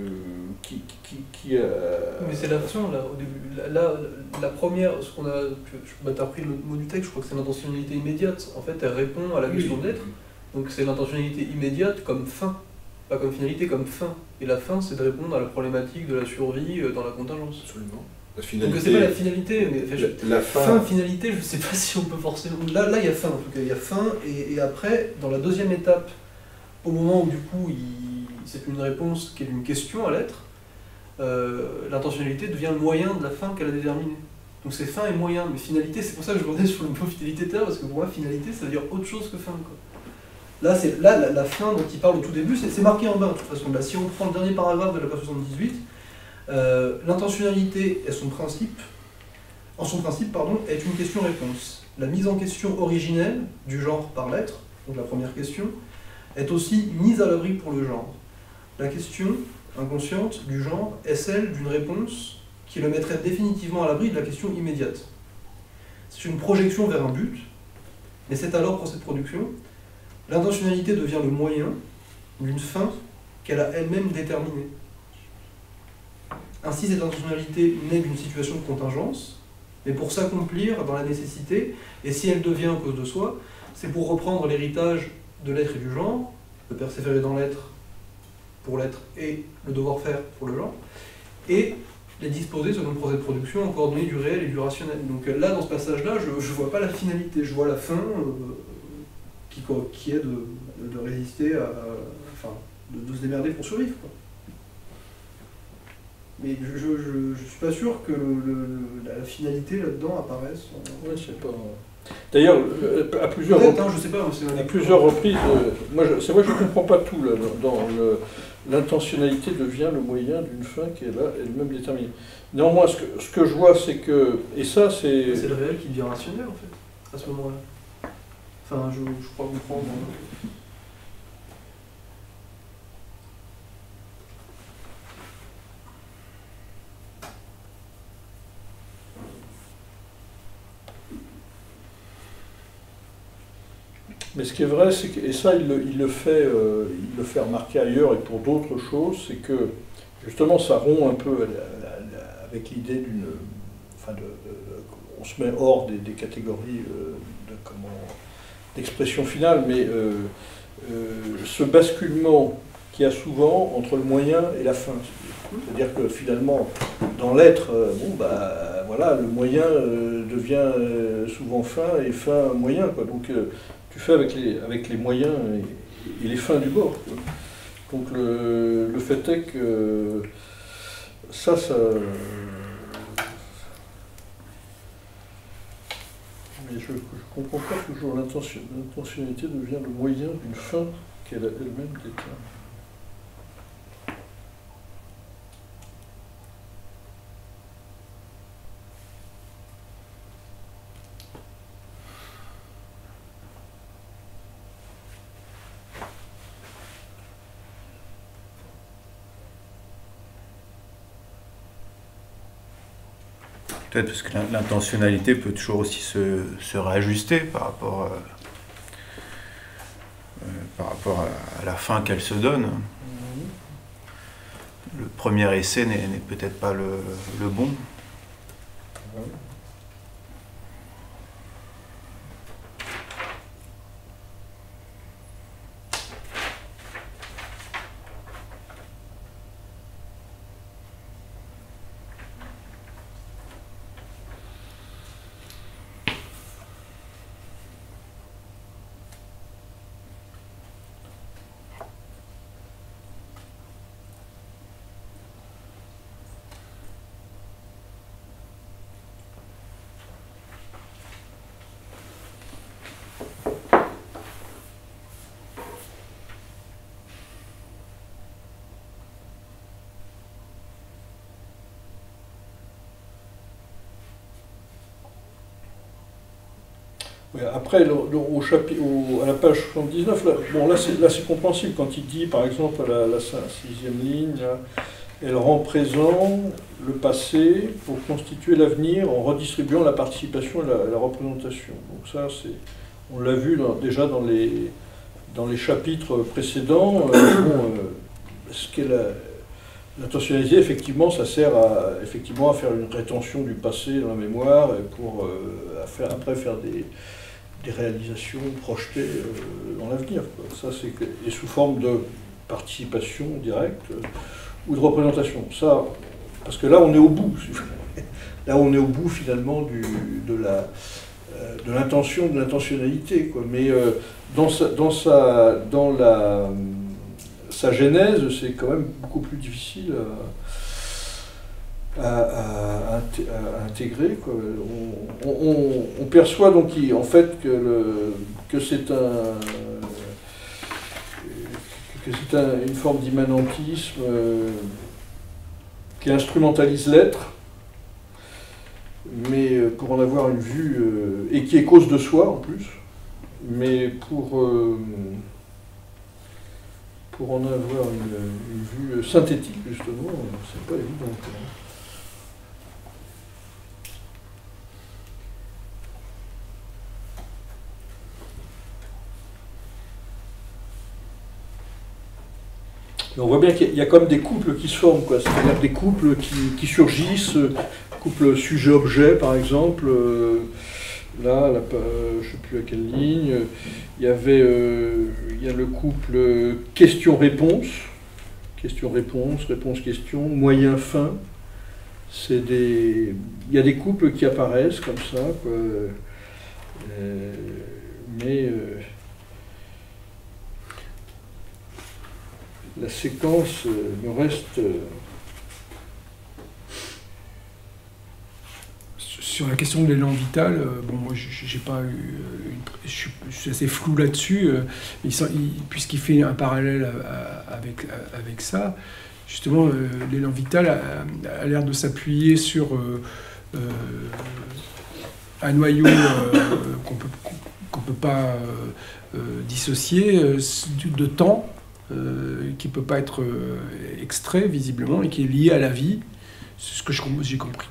Mais c'est la fin, là, au début. Là, la première, ce qu'on a. T'as repris le mot du texte, je crois que c'est l'intentionnalité immédiate. En fait, elle répond à la question d'être. Donc c'est l'intentionnalité immédiate comme fin. Pas comme finalité, comme fin. Et la fin, c'est de répondre à la problématique de la survie dans la contingence. Absolument. La Donc finalité. c'est pas la finalité, mais La fin, finalité, je sais pas si on peut forcément. Là, il y a fin, en tout cas, il y a fin, et après, dans la deuxième étape, au moment où du coup, c'est une réponse qui est une question à l'être, l'intentionnalité devient le moyen de la fin qu'elle a déterminée. Donc c'est fin et moyen, mais finalité, c'est pour ça que je revenais sur le mot finalité tout à l'heure, parce que pour moi, finalité, ça veut dire autre chose que fin, quoi. Là, la fin dont il parle au tout début, c'est marqué en bas, de toute façon. Là, si on prend le dernier paragraphe de la page 78, l'intentionnalité est son principe, est une question-réponse. La mise en question originelle du genre par l'être, donc la première question, est aussi mise à l'abri pour le genre. La question inconsciente du genre est celle d'une réponse qui le mettrait définitivement à l'abri de la question immédiate. C'est une projection vers un but, mais c'est alors pour cette production, l'intentionnalité devient le moyen d'une fin qu'elle a elle-même déterminée. Ainsi, cette intentionnalité naît d'une situation de contingence, mais pour s'accomplir dans la nécessité, et si elle devient à cause de soi, c'est pour reprendre l'héritage de l'être et du genre, le persévérer dans l'être pour l'être et le devoir faire pour le genre, et les disposer selon le procès de production en coordonnées du réel et du rationnel. Donc là, dans ce passage-là, je ne vois pas la finalité, je vois la fin qui est de résister à... Enfin, de se démerder pour survivre, quoi. Mais je suis pas sûr que la finalité là-dedans apparaisse. Ouais, je sais pas. D'ailleurs, à plusieurs Peut-être, hein, je sais pas. à plusieurs reprises, c'est vrai que je ne comprends pas tout là. L'intentionnalité devient le moyen d'une fin qui est là elle-même déterminée. Néanmoins, ce que je vois, c'est que, et ça, c'est. C'est le réel qui devient rationnel en fait, à ce moment-là. Enfin, je crois comprendre. Mais ce qui est vrai, c'est que, et ça il le fait remarquer ailleurs et pour d'autres choses, c'est que justement ça rompt un peu avec l'idée d'une... on se met hors des catégories d'expression finale, mais ce basculement qu'il y a souvent entre le moyen et la fin. C'est-à-dire que finalement, dans l'être, voilà, le moyen devient souvent fin et fin moyen, quoi. Donc tu fais avec les moyens et les fins du bord, quoi. Donc le fait est que ça mais je ne comprends pas toujours l'intentionnalité devient le moyen d'une fin qu'elle a elle-même déterminée. Peut-être parce que l'intentionnalité peut toujours aussi se réajuster par rapport à la fin qu'elle se donne. Le premier essai n'est peut-être pas le bon. Après, à la page 79, là c'est compréhensible quand il dit, par exemple, à la 6e ligne, là, elle rend présent le passé pour constituer l'avenir en redistribuant la participation et la représentation. Donc ça, on l'a vu déjà dans les chapitres précédents. Ce qu'est l'intentionnalité, effectivement, ça sert à faire une rétention du passé dans la mémoire et pour après faire des réalisations projetées dans l'avenir. Ça, et sous forme de participation directe ou de représentation. Ça, parce que là, on est au bout. Là, on est au bout, finalement, de l'intention, de l'intentionnalité, quoi. Mais sa genèse, c'est quand même beaucoup plus difficile à intégrer, quoi. On perçoit donc en fait que c'est une forme d'immanentisme qui instrumentalise l'être, mais pour en avoir une vue, et qui est cause de soi en plus, mais pour en avoir une vue synthétique, justement, c'est pas évident. On voit bien qu'il y a comme des couples qui se forment, quoi. C'est-à-dire des couples qui surgissent, couple sujet-objet par exemple. Là, je ne sais plus à quelle ligne, il y a le couple question-réponse, question-réponse, réponse-question, moyen-fin. Il y a des couples qui apparaissent comme ça, quoi. Mais la séquence me reste... Sur la question de l'élan vital, moi j'ai pas eu, je suis assez flou là-dessus, puisqu'il fait un parallèle avec ça. Justement, l'élan vital a l'air de s'appuyer sur un noyau qu'on peut pas dissocier de temps, qui peut pas être extrait visiblement et qui est lié à la vie. C'est ce que j'ai compris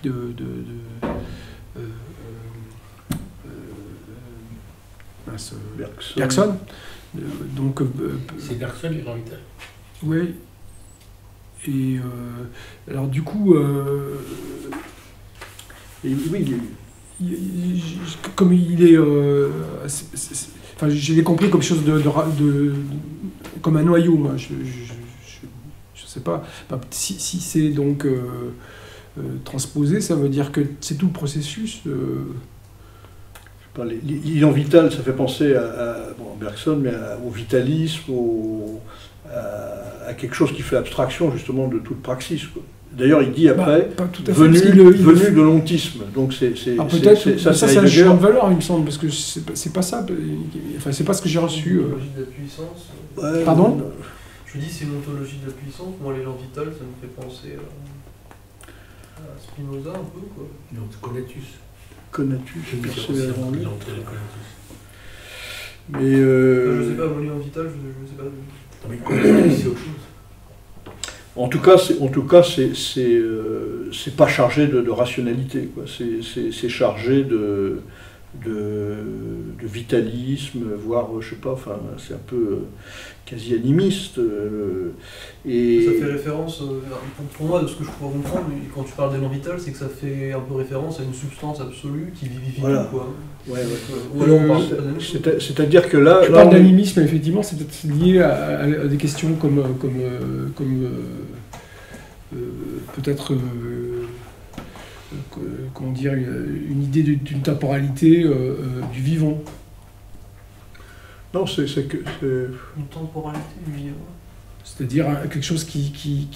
mince, Bergson. Bergson. Donc, C'est Bergson, les grands vitales. oui. Et alors du coup, Et oui, comme il est, enfin, j'ai compris comme chose comme un noyau, moi. Je sais pas. Enfin, si c'est donc transposé, ça veut dire que c'est tout le processus. l'ident vital, ça fait penser bon, Bergson, mais au vitalisme, à quelque chose qui fait abstraction justement de toute praxis, quoi. D'ailleurs, il dit après, pas tout à fait, venu parce qu'il de l'ontisme. Donc peut-être, ça c'est un jugement de valeur, il me semble, parce que c'est pas ça. Enfin, c'est pas ce que j'ai reçu. L'ontologie de la puissance. Ouais, Pardon ? Je dis c'est l'ontologie de la puissance. Moi, l'élan vital, ça me fait penser à Spinoza un peu, quoi. Donc, Conatus. Conatus, Je j'ai me suis pensé aussi avant un peu lui. l'entrée de Conatus. Mais Je sais pas, mon l'élan vital, je sais pas. Non, mais Conatus, c'est autre chose. en tout cas, c'est pas chargé de rationalité, quoi. C'est chargé de vitalisme, voire, je sais pas, enfin, c'est un peu quasi animiste. Et Ça fait référence, pour moi, de ce que je pourrais comprendre, quand tu parles d'élan vital, c'est que ça fait un peu référence à une substance absolue qui vivifie Voilà. tout, quoi. ouais. Ou alors on parle pas de la même chose. C'est-à-dire que là, Tu parles d'animisme, effectivement, c'est peut-être lié à des questions comme peut-être comment dire, une idée d'une temporalité du vivant. non, c'est que Une temporalité du vivant. C'est-à-dire quelque chose qui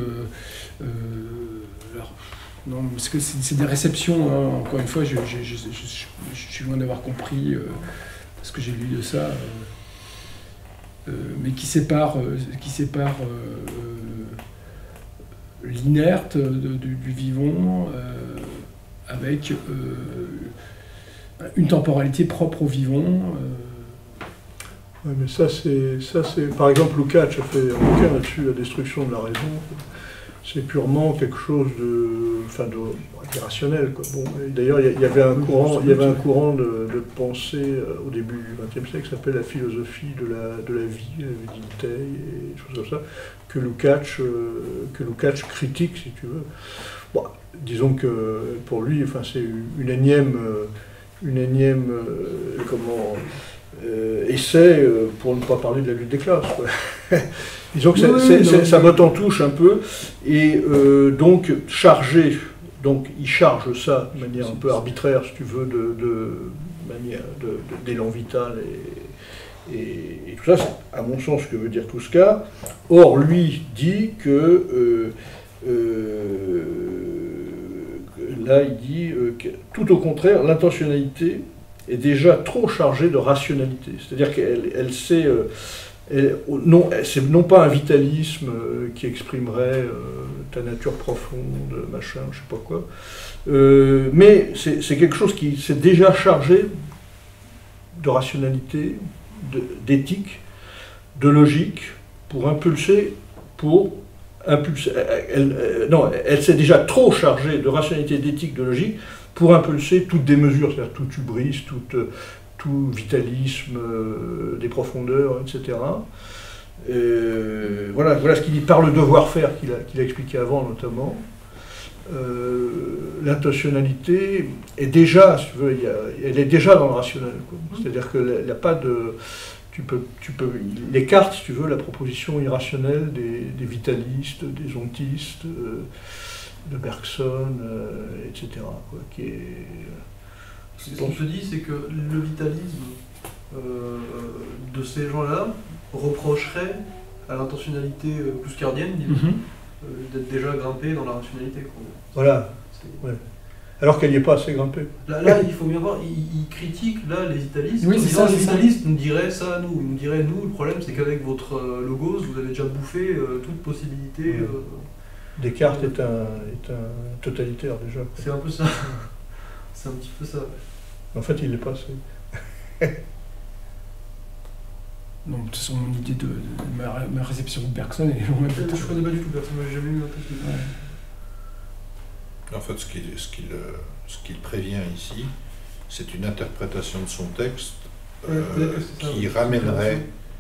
alors, non, parce que c'est des réceptions, hein. Encore une fois, je suis loin d'avoir compris ce que j'ai lu de ça, mais qui sépare l'inerte du vivant avec une temporalité propre au vivant. ouais, mais ça c'est par exemple Lukács a fait un bouquin là-dessus, La destruction de la raison. C'est purement quelque chose d'irrationnel, quoi. Bon, et d'ailleurs il y avait un courant de pensée au début du XXe siècle qui s'appelle la philosophie de la vie, Vidite et des choses comme ça, que Lukács critique, si tu veux. Bon, disons que pour lui, enfin, c'est une énième essai pour ne pas parler de la lutte des classes, quoi. Disons que ça botte en touche un peu, et donc chargé, donc il charge ça de manière un peu arbitraire, si tu veux, d'élan vital et tout ça, c'est à mon sens ce que veut dire Kouska. Or, lui dit que là, il dit que tout au contraire, l'intentionnalité est déjà trop chargée de rationalité. C'est-à-dire qu'elle sait... c'est non pas un vitalisme qui exprimerait ta nature profonde, machin, je sais pas quoi, mais c'est quelque chose qui s'est déjà chargé de rationalité, d'éthique, de logique, pour impulser, elle s'est déjà trop chargée de rationalité, d'éthique, de logique, pour impulser toutes des mesures, c'est-à-dire tout hubris, tout vitalisme des profondeurs, etc. Voilà ce qu'il dit par le devoir-faire qu'il a expliqué avant, notamment. L'intentionnalité est déjà, si tu veux, elle est déjà dans le rationnel, quoi. C'est-à-dire qu'il n'y a pas de... Tu peux, il écarte, si tu veux, la proposition irrationnelle des vitalistes, des ontistes, de Bergson, etc., quoi, qui est... Ce qu'on se dit, c'est que le vitalisme de ces gens-là reprocherait à l'intentionnalité couscardienne, disons, d'être déjà grimpée dans la rationalité, quoi. Voilà. Ouais. Alors qu'elle n'y est pas assez grimpée. Là, il faut bien voir, il critique là, les vitalistes. Oui, en c'est disant, ça, les c'est ça. vitalistes nous diraient ça à nous. Ils nous diraient, nous, le problème, c'est qu'avec votre logos, vous avez déjà bouffé toute possibilité. Descartes est un totalitaire, déjà. C'est un peu ça. C'est un petit peu ça. Ouais. En fait, il n'est pas assez. Non, de toute façon, mon idée de ma réception de Bergson est loin de... Je connais pas du tout personne, moi j'ai jamais eu un truc. En fait, ce qu'il prévient ici, c'est une interprétation de son texte peut-être que c'est ça, qui oui. ramènerait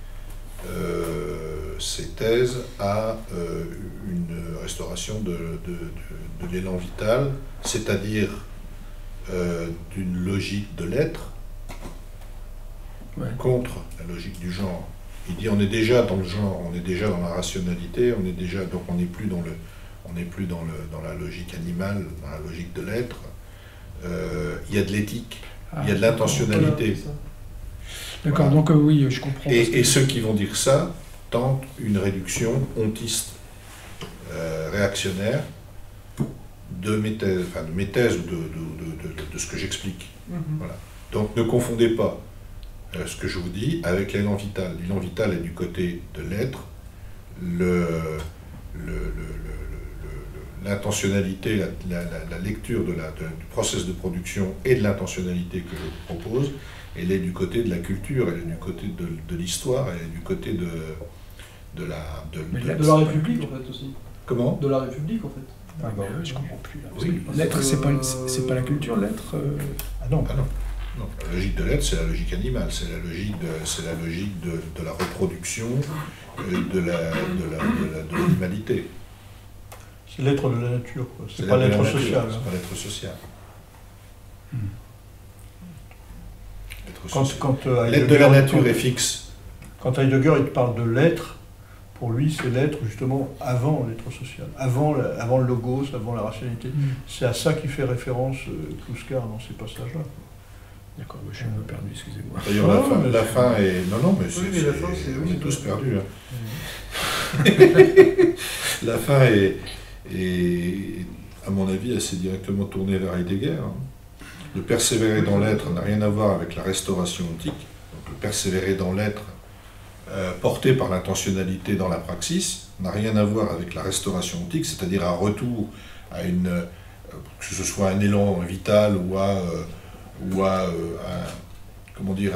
ces thèses à une restauration de l'élan vital, c'est-à-dire d'une logique de l'être Ouais. contre la logique du genre. Il dit on est déjà dans le genre, on est déjà dans la rationalité, on est déjà, donc on n'est plus dans la logique animale, dans la logique de l'être. Il y a de l'éthique, il y a de l'intentionnalité. Voilà, D'accord, Voilà. donc oui, je comprends. parce que- Et ceux qui vont dire ça tentent une réduction ontiste, réactionnaire de mes thèses, enfin de mes thèses ou de ce que j'explique. c'est ça. Mhm. Voilà. Donc ne confondez pas ce que je vous dis avec l'élan vital. L'élan vital est du côté de l'être, l'intentionnalité, la lecture du process de production et de l'intentionnalité que je vous propose, elle est du côté de la culture, elle est du côté de l'histoire, elle est du côté de la... De la République, en fait, aussi. Comment? De la République, en fait. Ah, bah ouais, je comprends plus. Là. Oui. L'être, c'est pas la culture, l'être. Ah non. Non, la logique de l'être, c'est la logique animale, c'est la logique de la reproduction, de l'animalité. C'est l'être de la nature, quoi. C'est C'est pas l'être de l'être la nature, social. c'est hein. pas l'être social. L'être Quand, social. quand, L'être de la nature est fixe. Quand Heidegger il te parle de l'être, pour lui c'est l'être justement avant l'être social, avant le logos, avant la rationalité. C'est à ça qu'il fait référence Kluskar dans ces passages-là. D'accord, je suis un peu perdu, excusez-moi. D'ailleurs, Ah, la mais fin est... Non, mais Oui, mais la fin, c'est... on oui, est tous c'est- perdus. La fin est, à mon avis, assez directement tournée vers Heidegger. Hein. Le persévérer dans l'être n'a rien à voir avec la restauration ontique. Donc, le persévérer dans l'être, porté par l'intentionnalité dans la praxis, n'a rien à voir avec la restauration ontique, c'est-à-dire un retour à une... que ce soit un élan vital ou à comment dire,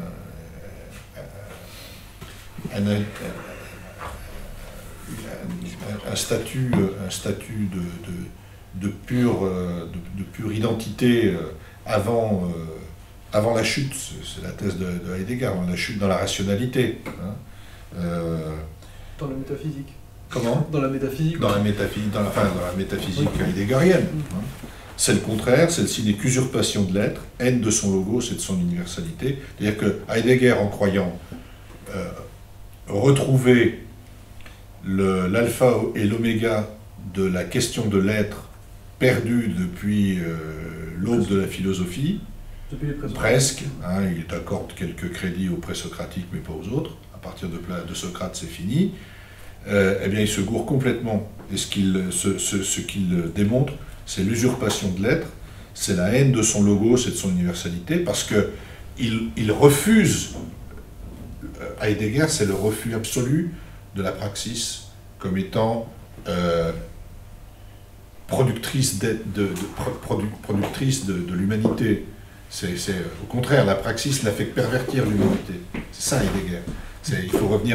un statut de pure identité avant la chute. C'est la thèse de Heidegger, avant la chute dans la rationalité. Hein. Dans la métaphysique. Comment? Dans la métaphysique. Dans la métaphysique, dans la métaphysique heideggerienne. Hein. C'est le contraire, celle-ci n'est qu'usurpation de l'être, haine de son logos et de son universalité. C'est-à-dire que Heidegger, en croyant retrouver l'alpha et l'oméga de la question de l'être perdue depuis l'aube de la philosophie, Depuis les présents. presque, hein, il accorde quelques crédits aux présocratiques mais pas aux autres, à partir de Socrate c'est fini, eh bien il se gourre complètement. Et ce qu'il démontre, c'est l'usurpation de l'être, c'est la haine de son logos et de son universalité, parce qu'il refuse, Heidegger, c'est le refus absolu de la praxis comme étant productrice de l'humanité. Au contraire, la praxis n'a fait que pervertir l'humanité. C'est ça Heidegger. Il faut revenir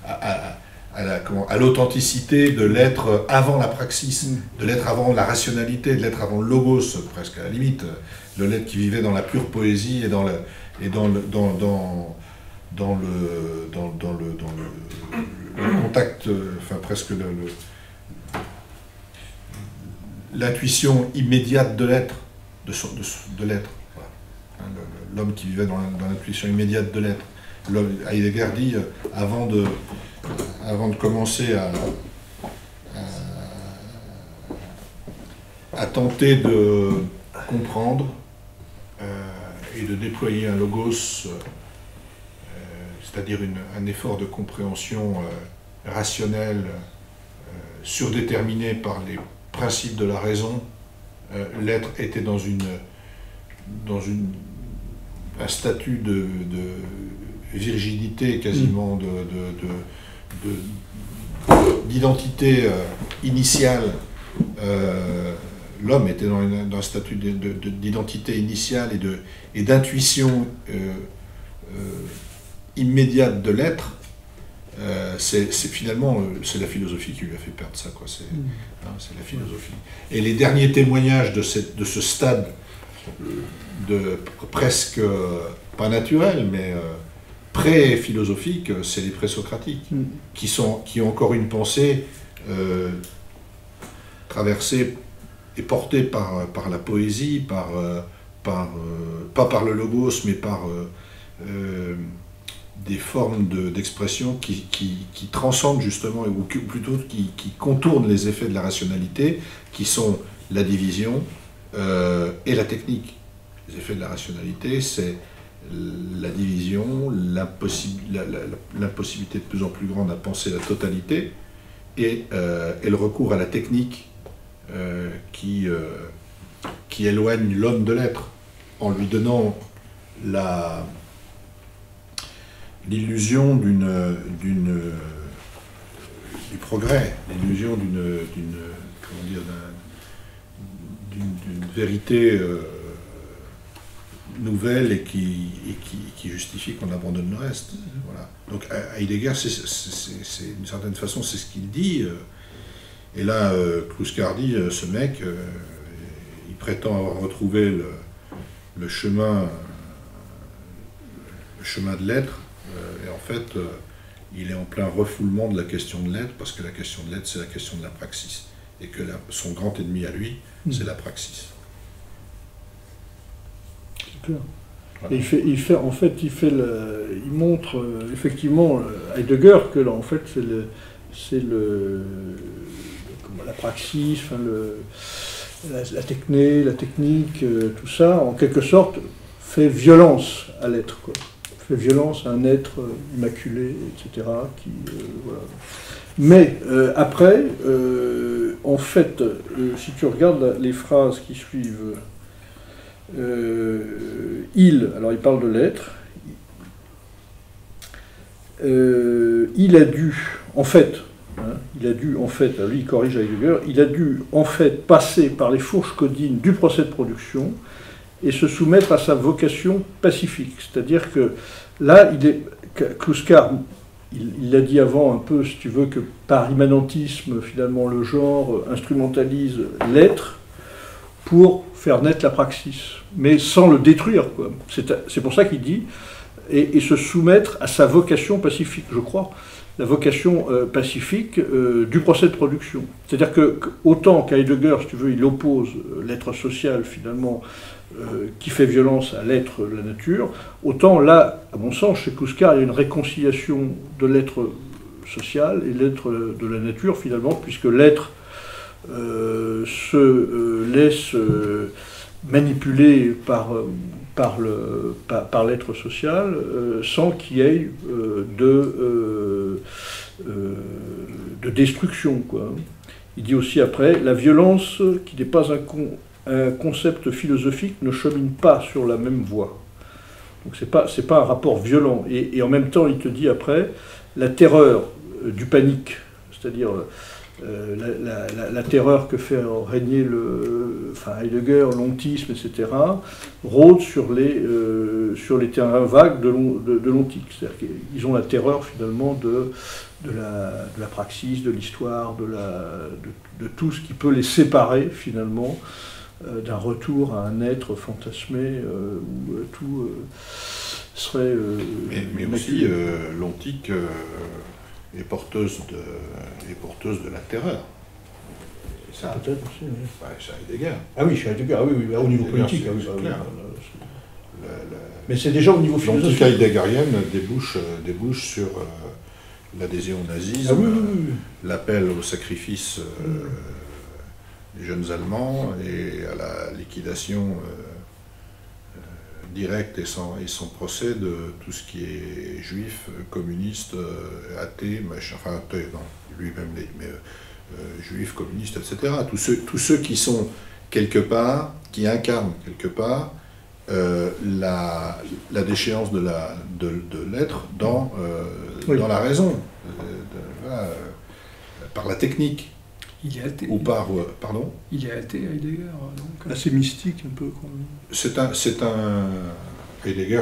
à l'authenticité de l'être avant la praxis, de l'être avant la rationalité, de l'être avant le logos, presque à la limite, de l'être qui vivait dans la pure poésie et dans le contact, enfin presque l'intuition immédiate de l'être, de l'être. Voilà. L'homme qui vivait dans l'intuition immédiate de l'être. Heidegger dit, avant de commencer à tenter de comprendre et de déployer un logos, c'est-à-dire un effort de compréhension rationnelle, surdéterminé par les principes de la raison, l'être était dans un statut de virginité, quasiment d'identité initiale. L'homme était dans un statut d'identité initiale et d'intuition immédiate de l'être. C'est finalement c'est la philosophie qui lui a fait perdre ça, quoi. C'est la philosophie. Et les derniers témoignages de ce stade presque, pas naturel, mais pré-philosophique, c'est les présocratiques, qui ont encore une pensée traversée et portée par la poésie, pas par le logos, mais par des formes d'expression qui transcendent justement, ou plutôt qui contournent les effets de la rationalité, qui sont la division et la technique. Les effets de la rationalité, c'est la division, l'impossibilité de plus en plus grande à penser la totalité, et le recours à la technique qui éloigne l'homme de l'être, en lui donnant l'illusion du progrès, l'illusion d'une vérité nouvelle et qui justifie qu'on abandonne le reste. Voilà. Donc Heidegger, c'est d'une certaine façon, c'est ce qu'il dit. Et là, Kluskar dit, ce mec, il prétend avoir retrouvé le chemin de l'être, et en fait, il est en plein refoulement de la question de l'être, parce que la question de l'être, c'est la question de la praxis, et que son grand ennemi à lui, c'est la praxis. C'est clair. Voilà. Et il montre effectivement Heidegger que là, en fait, c'est la praxis, enfin la technique, tout ça, en quelque sorte, fait violence à l'être, quoi. Fait violence à un être immaculé, etc. Voilà. Mais après, en fait, si tu regardes les phrases qui suivent, alors il parle de l'être, il a dû, en fait, alors lui il corrige Heidegger, il a dû en fait passer par les fourches codines du procès de production et se soumettre à sa vocation pacifique. C'est-à-dire que là, Kluskar, il l'a dit avant un peu, si tu veux, que par immanentisme, finalement, le genre instrumentalise l'être pour faire naître la praxis, mais sans le détruire, quoi. C'est pour ça qu'il dit, et se soumettre à sa vocation pacifique, je crois, la vocation pacifique du procès de production. C'est-à-dire que autant qu'Heidegger, si tu veux, il oppose l'être social, finalement, qui fait violence à l'être de la nature, autant là, à mon sens, chez Kluskar, il y a une réconciliation de l'être social et l'être de la nature, finalement, puisque l'être se laisse manipuler par l'être social sans qu'il y ait de destruction, quoi. Il dit aussi après, la violence, qui n'est pas un concept philosophique, ne chemine pas sur la même voie. Donc c'est pas un rapport violent. Et en même temps, il te dit après, la terreur du panique, c'est-à-dire la terreur que fait régner Heidegger, l'ontisme, etc., rôde sur les terrains vagues de l'ontique. C'est-à-dire qu'ils ont la terreur finalement de la praxis, de l'histoire, de tout ce qui peut les séparer finalement d'un retour à un être fantasmé où tout serait... mais aussi, l'ontique est porteuse de la terreur. Ça peut-être aussi, oui. Ouais, chez Heidegger. Ah oui, chez Heidegger, oui, au niveau politique. C'est oui, clair. Mais c'est déjà au niveau philosophique. L'ontique heideggerienne débouche sur l'adhésion au nazisme, l'appel au sacrifice des jeunes Allemands et à la liquidation directe et sans procès de tout ce qui est juif, communiste, athée, machin, enfin athée, non, lui-même, mais juifs, communistes, etc. Tous ceux qui sont quelque part, qui incarnent quelque part la déchéance de l'être dans la raison, par la technique. Il est athée. Ou par... pardon ? Il est athée, Heidegger. Donc. Assez mystique, un peu. Quand même. C'est un... Heidegger...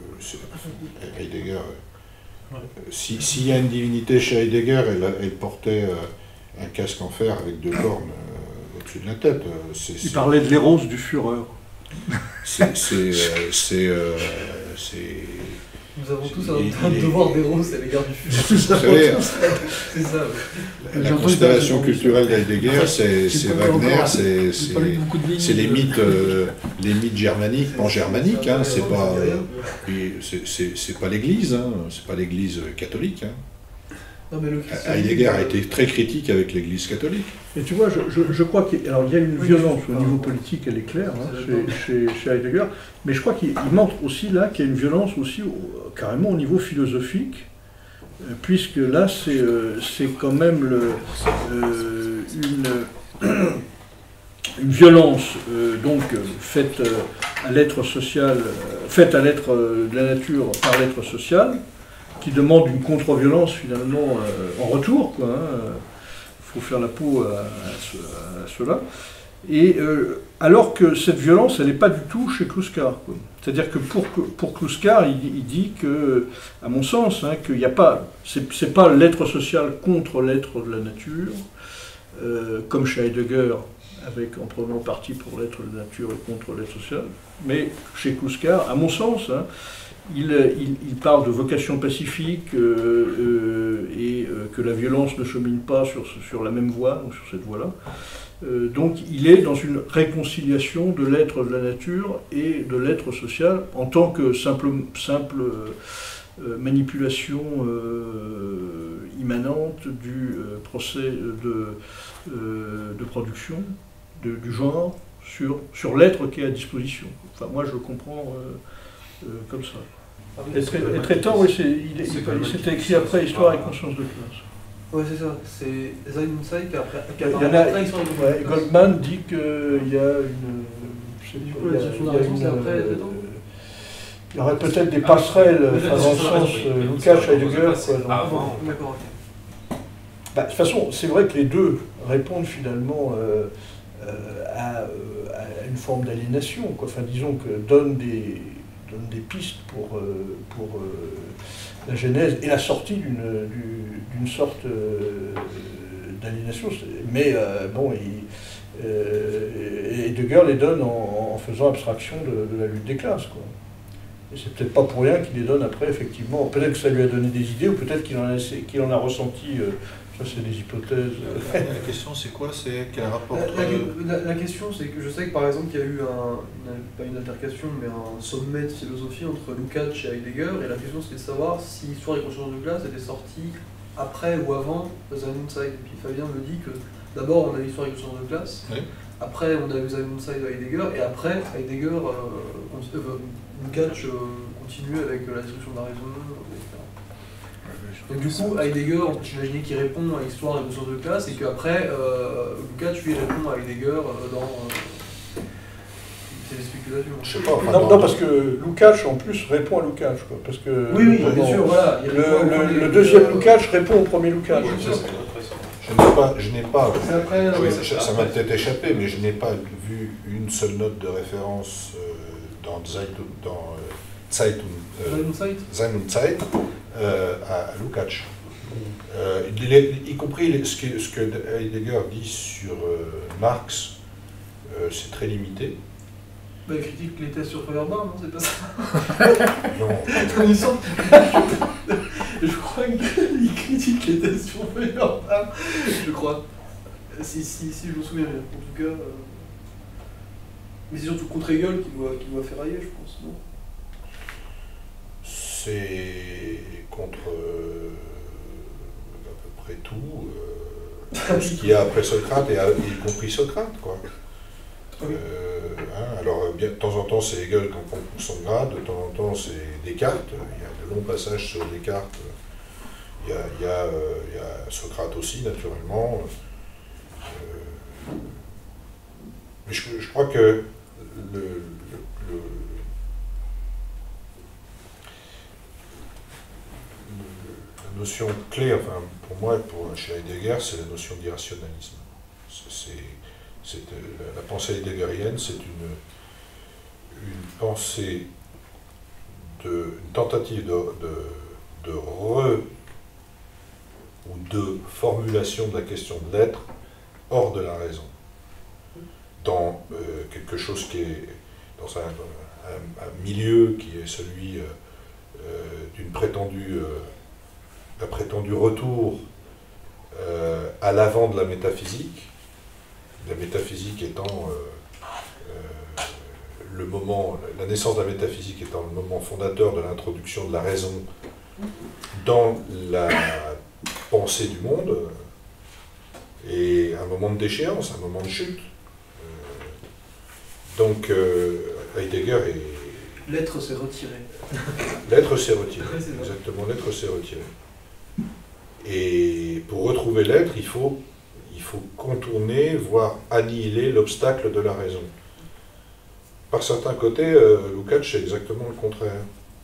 S'il y a une divinité chez Heidegger, elle portait un casque en fer avec deux cornes au-dessus de la tête. Il parlait de l'éros du Führer. Nous avons tous il- un il est- devoir d'héros, c'est l'égard du futur. Vous savez, C'est ça, ouais. la constellation culturelle d'Heidegger, c'est Wagner, c'est les mythes germaniques, pan-germaniques, hein, c'est pas l'Église, hein, c'est pas l'Église catholique. Hein. Non, mais le christianisme- Heidegger a été très critique avec l'Église catholique. Et tu vois, je crois qu'il y a une violence au niveau politique, elle est claire, hein, chez Heidegger, mais je crois qu'il montre aussi là qu'il y a une violence aussi carrément au niveau philosophique, puisque là c'est quand même une violence faite à l'être social, faite à l'être de la nature par l'être social, qui demande une contre-violence finalement en retour, quoi. Hein. Faut faire la peau à cela. Et alors que cette violence, elle n'est pas du tout chez Kluskar. C'est-à-dire que pour Kluskar, il dit que, à mon sens, hein, qu'il n'y a pas, c'est pas l'être social contre l'être de la nature, comme chez Heidegger, en prenant parti pour l'être de la nature et contre l'être social, mais chez Kluskar, à mon sens, hein, il parle de vocation pacifique et que la violence ne chemine pas sur la même voie, donc sur cette voie-là. Donc il est dans une réconciliation de l'être de la nature et de l'être social en tant que simple manipulation immanente du procès de production du genre sur l'être qui est à disposition. Enfin, moi je le comprends comme ça. Et traitant, oui, c'était écrit après Histoire et conscience de classe. Ouais, c'est ça. C'est Sein und Zeit qui après. Il y en a, Goldman dit qu'il y a une. Je sais Du pas, coup, la discussion d'argent, c'est après, dedans. il y aurait peut-être des passerelles dans le sens Lukács, Heidegger. Avant. D'accord, ok. De toute façon, c'est vrai que les deux répondent finalement à une forme d'aliénation. Enfin, disons que donnent des pistes pour la genèse et la sortie d'une sorte d'aliénation. Mais bon, Heidegger les donne en faisant abstraction de la lutte des classes, quoi. Et c'est peut-être pas pour rien qu'il les donne après, effectivement. Peut-être que ça lui a donné des idées, ou peut-être qu'il en a ressenti. Ça, c'est des hypothèses. La question, c'est quoi? C'est quel rapport La question, c'est que je sais que par exemple, il y a eu pas une altercation, mais un sommet de philosophie entre Lukács et Heidegger, et la question c'était de savoir si Histoire et conscience de classe était sortie après ou avant Sein und Zeit. Et puis Fabien me dit que d'abord on a Histoire et conscience de classe, oui. Après on a eu Sein und Zeit de Heidegger, et après Heidegger, Lukács continue avec la destruction de la raison, etc. Donc du coup, Heidegger, j'imaginais qu'il répond à l'histoire et conscience de classe, et qu'après, Lukács lui répond à Heidegger dans ses spéculations. Je sais pas. Enfin, Non, parce que Lukács, en plus, répond à Lukács, quoi. Parce que, Oui, bien sûr, voilà. Le deuxième Lukács répond au premier Lukács. Je n'ai pas C'est après, oui, ça m'a peut-être échappé, mais je n'ai pas vu une seule note de référence dans Sein und Zeit à Lukács. Y compris ce que Heidegger dit sur Marx, c'est très limité. Bah, il critique les thèses sur Feuerbach, non? C'est pas ça? Non. Il semble je crois qu'il critique les thèses sur Feuerbach, je crois. Si je me souviens bien, en tout cas. Mais c'est surtout contre Hegel qui doit ferrailler, je pense, non? C'est contre à peu près tout ce qu'il y a après Socrate, et y compris Socrate, quoi. Alors, bien, de temps en temps, c'est Hegel qui prend son grade, de temps en temps, c'est Descartes. Il y a de longs passages sur Descartes. Il y a Socrate aussi, naturellement. Mais je crois que la notion clé, enfin, pour moi, chez Heidegger, c'est la notion d'irrationalisme. La pensée heideggerienne, c'est une pensée, une tentative de formulation de la question de l'être hors de la raison, dans quelque chose qui est dans un milieu qui est celui d'un prétendu retour à l'avant de la métaphysique étant la naissance de la métaphysique étant le moment fondateur de l'introduction de la raison dans la pensée du monde, et un moment de déchéance, un moment de chute. Donc Heidegger est... L'être s'est retiré. L'être s'est retiré, Ouais, c'est vrai. exactement, l'être s'est retiré. Et pour retrouver l'être, il faut contourner, voire annihiler l'obstacle de la raison. Par certains côtés, Lukács c'est exactement le contraire.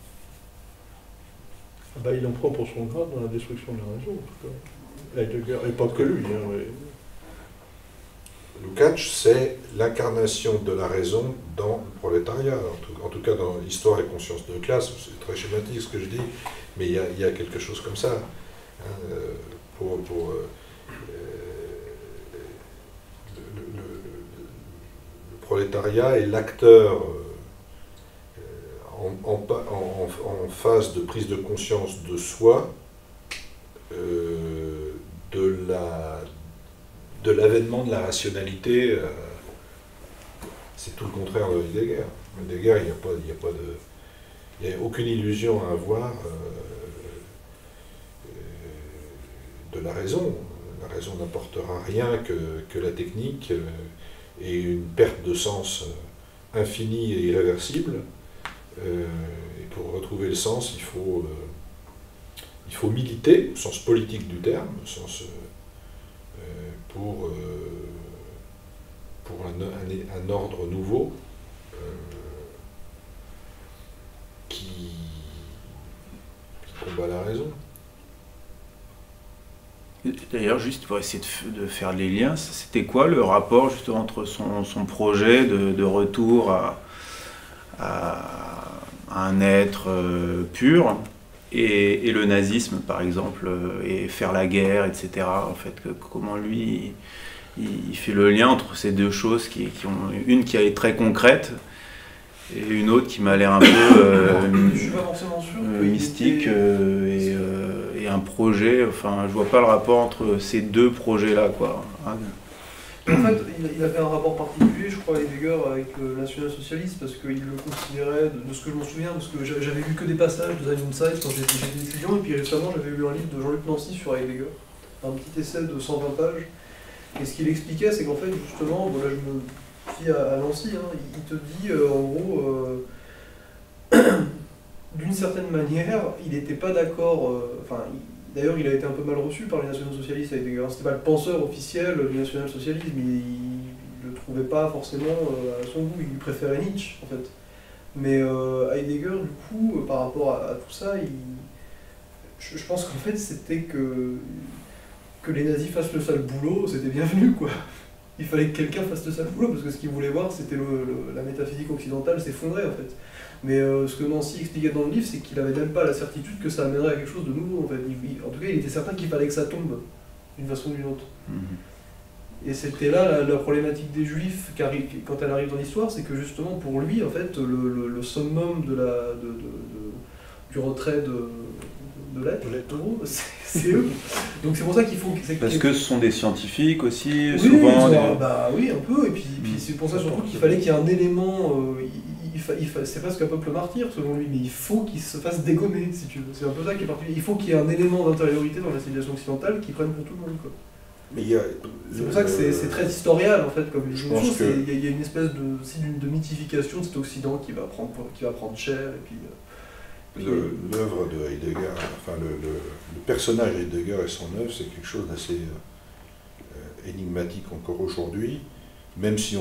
Il en prend pour son grade dans la destruction de la raison, en tout cas. Heidegger, et pas que lui. Hein, ouais. Lukács, c'est l'incarnation de la raison dans le prolétariat, en tout cas dans l'histoire et conscience de classe. C'est très schématique ce que je dis, mais il y a quelque chose comme ça. Hein, le prolétariat est l'acteur en phase de prise de conscience de soi, de l'avènement de la rationalité. C'est tout le contraire de Heidegger. Heidegger, il n'y a aucune illusion à avoir de la raison. La raison n'apportera rien que la technique et une perte de sens infinie et irréversible. Et pour retrouver le sens, il faut militer, au sens politique du terme, au sens, pour un ordre nouveau qui combat la raison. D'ailleurs, juste pour essayer de faire les liens, c'était quoi le rapport justement entre son projet de retour à un être pur et le nazisme, par exemple, et faire la guerre, etc. En fait, comment lui, il fait le lien entre ces deux choses qui ont une qui est très concrète et une autre qui m'a l'air un peu Je suis pas forcément sûr qu'il mystique était- et un projet. Enfin, je vois pas le rapport entre ces deux projets-là, quoi. En fait, il avait un rapport particulier, je crois, Heidegger, avec le national-socialisme, parce qu'il le considérait, de ce que je m'en souviens, parce que j'avais lu que des passages de Sein und Zeit quand j'étais étudiant, et puis récemment j'avais lu un livre de Jean-Luc Nancy sur Heidegger, un petit essai de 120 pages, et ce qu'il expliquait, c'est qu'en fait, justement, bon, là je me fie à Nancy, hein, il te dit, en gros, d'une certaine manière, il n'était pas d'accord, d'ailleurs, il a été un peu mal reçu par les nationaux-socialistes, Heidegger. C'était pas le penseur officiel du national-socialisme, il le trouvait pas forcément à son goût, il préférait Nietzsche, en fait. Mais Heidegger, du coup, par rapport à tout ça, je pense qu'en fait, c'était que les nazis fassent le sale boulot, c'était bienvenu, quoi. Il fallait que quelqu'un fasse le sale boulot, parce que ce qu'il voulait voir, c'était la métaphysique occidentale s'effondrer, en fait. Mais ce que Nancy expliquait dans le livre, c'est qu'il n'avait même pas la certitude que ça amènerait à quelque chose de nouveau, en fait. En tout cas, il était certain qu'il fallait que ça tombe, d'une façon ou d'une autre. Et c'était là la problématique des Juifs, quand elle arrive dans l'histoire, c'est que justement, pour lui, en fait, le summum du retrait de l'être, en gros, c'est eux. Donc c'est pour ça qu'il faut... Parce que ce sont des scientifiques aussi, Oui, souvent. oui, un peu, et puis c'est pour ça surtout qu'il fallait qu'il y ait un élément... c'est presque un peuple martyr selon lui, mais il faut qu'il se fasse dégommer, si tu veux. C'est un peu ça qui est particulier. Il faut qu'il y ait un élément d'intériorité dans la civilisation occidentale qui prenne pour tout le monde, quoi. Mais C'est pour ça que c'est très historial, en fait, comme une Je chose. pense que- Il y a une espèce de mythification de cet Occident qui va prendre cher, et puis... l'œuvre de Heidegger, enfin le personnage Heidegger et son œuvre, c'est quelque chose d'assez énigmatique encore aujourd'hui, même si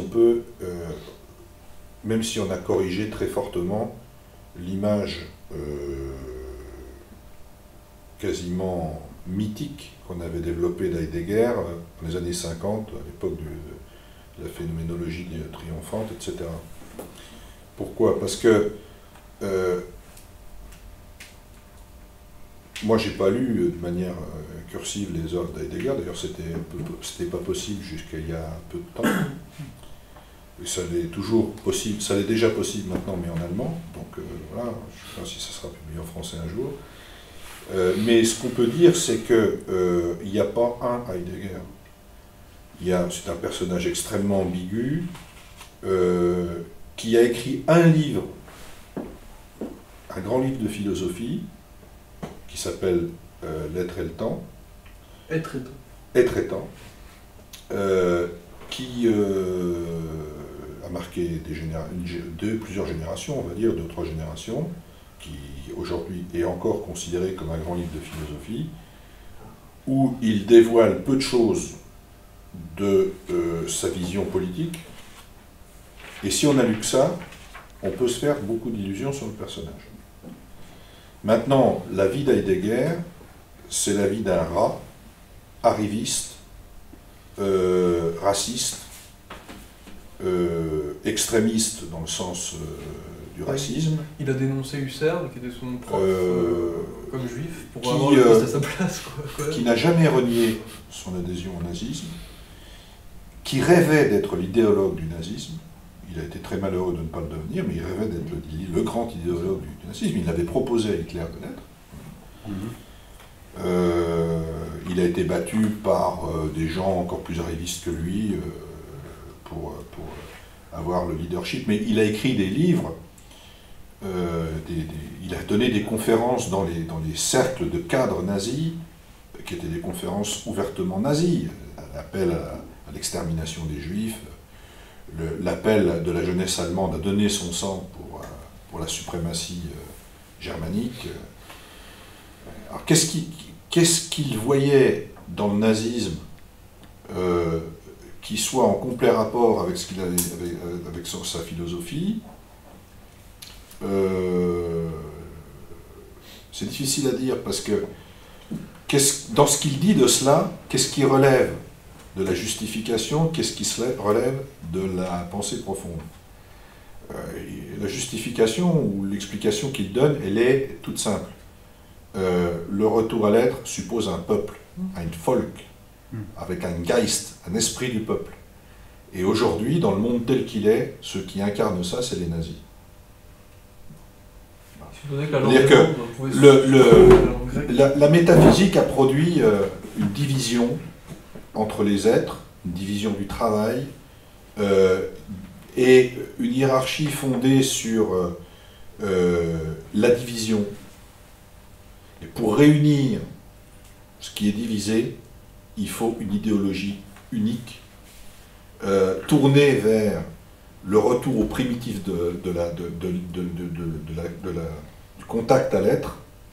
on a corrigé très fortement l'image quasiment mythique qu'on avait développée d'Heidegger dans les années 50, à l'époque de la phénoménologie triomphante, etc. Pourquoi ? Parce que moi, j'ai pas lu de manière cursive les œuvres d'Heidegger, d'ailleurs c'était pas possible jusqu'à il y a un peu de temps. Et ça l'est toujours possible, ça l'est déjà possible maintenant, mais en allemand. Donc voilà, je ne sais pas si ça sera publié en français un jour. Mais ce qu'on peut dire, c'est qu'il n'y a pas un Heidegger. C'est un personnage extrêmement ambigu qui a écrit un livre, un grand livre de philosophie, qui s'appelle L'être et le temps. Être et temps. Être et temps. Qui a marqué plusieurs générations, on va dire, 2 ou 3 générations, qui aujourd'hui est encore considéré comme un grand livre de philosophie, où il dévoile peu de choses de sa vision politique, et si on a lu que ça, on peut se faire beaucoup d'illusions sur le personnage. Maintenant, la vie d'Heidegger, c'est la vie d'un rat, arriviste, raciste, extrémiste dans le sens du racisme. Il a dénoncé Husserl, qui était son prof, comme juif, pour qui, avoir le poste à sa place. Quoi. Qui n'a jamais renié son adhésion au nazisme, qui rêvait d'être l'idéologue du nazisme. Il a été très malheureux de ne pas le devenir, mais il rêvait d'être le grand idéologue du nazisme. Il l'avait proposé à Hitler de l'être. Il a été battu par des gens encore plus arrivistes que lui pour avoir le leadership, mais il a écrit des livres, il a donné des conférences dans les cercles de cadres nazis, qui étaient des conférences ouvertement nazies, l'appel à l'extermination des juifs, l'appel de la jeunesse allemande à donner son sang pour la suprématie germanique. Alors qu'est-ce qu'il voyait dans le nazisme qui soit en complet rapport avec ce qu'il avait avec sa philosophie? C'est difficile à dire parce que dans ce qu'il dit de cela, qu'est-ce qui relève de la justification, qu'est-ce qui relève de la pensée profonde? La justification ou l'explication qu'il donne, elle est toute simple. Le retour à l'être suppose un peuple, un Volk, avec un Geist, un esprit du peuple. Et aujourd'hui, dans le monde tel qu'il est, ceux qui incarnent ça, c'est les nazis. C'est-à-dire que la métaphysique a produit une division entre les êtres, une division du travail, et une hiérarchie fondée sur la division. Et pour réunir ce qui est divisé, il faut une idéologie unique, tournée vers le retour au primitif du contact à l'être,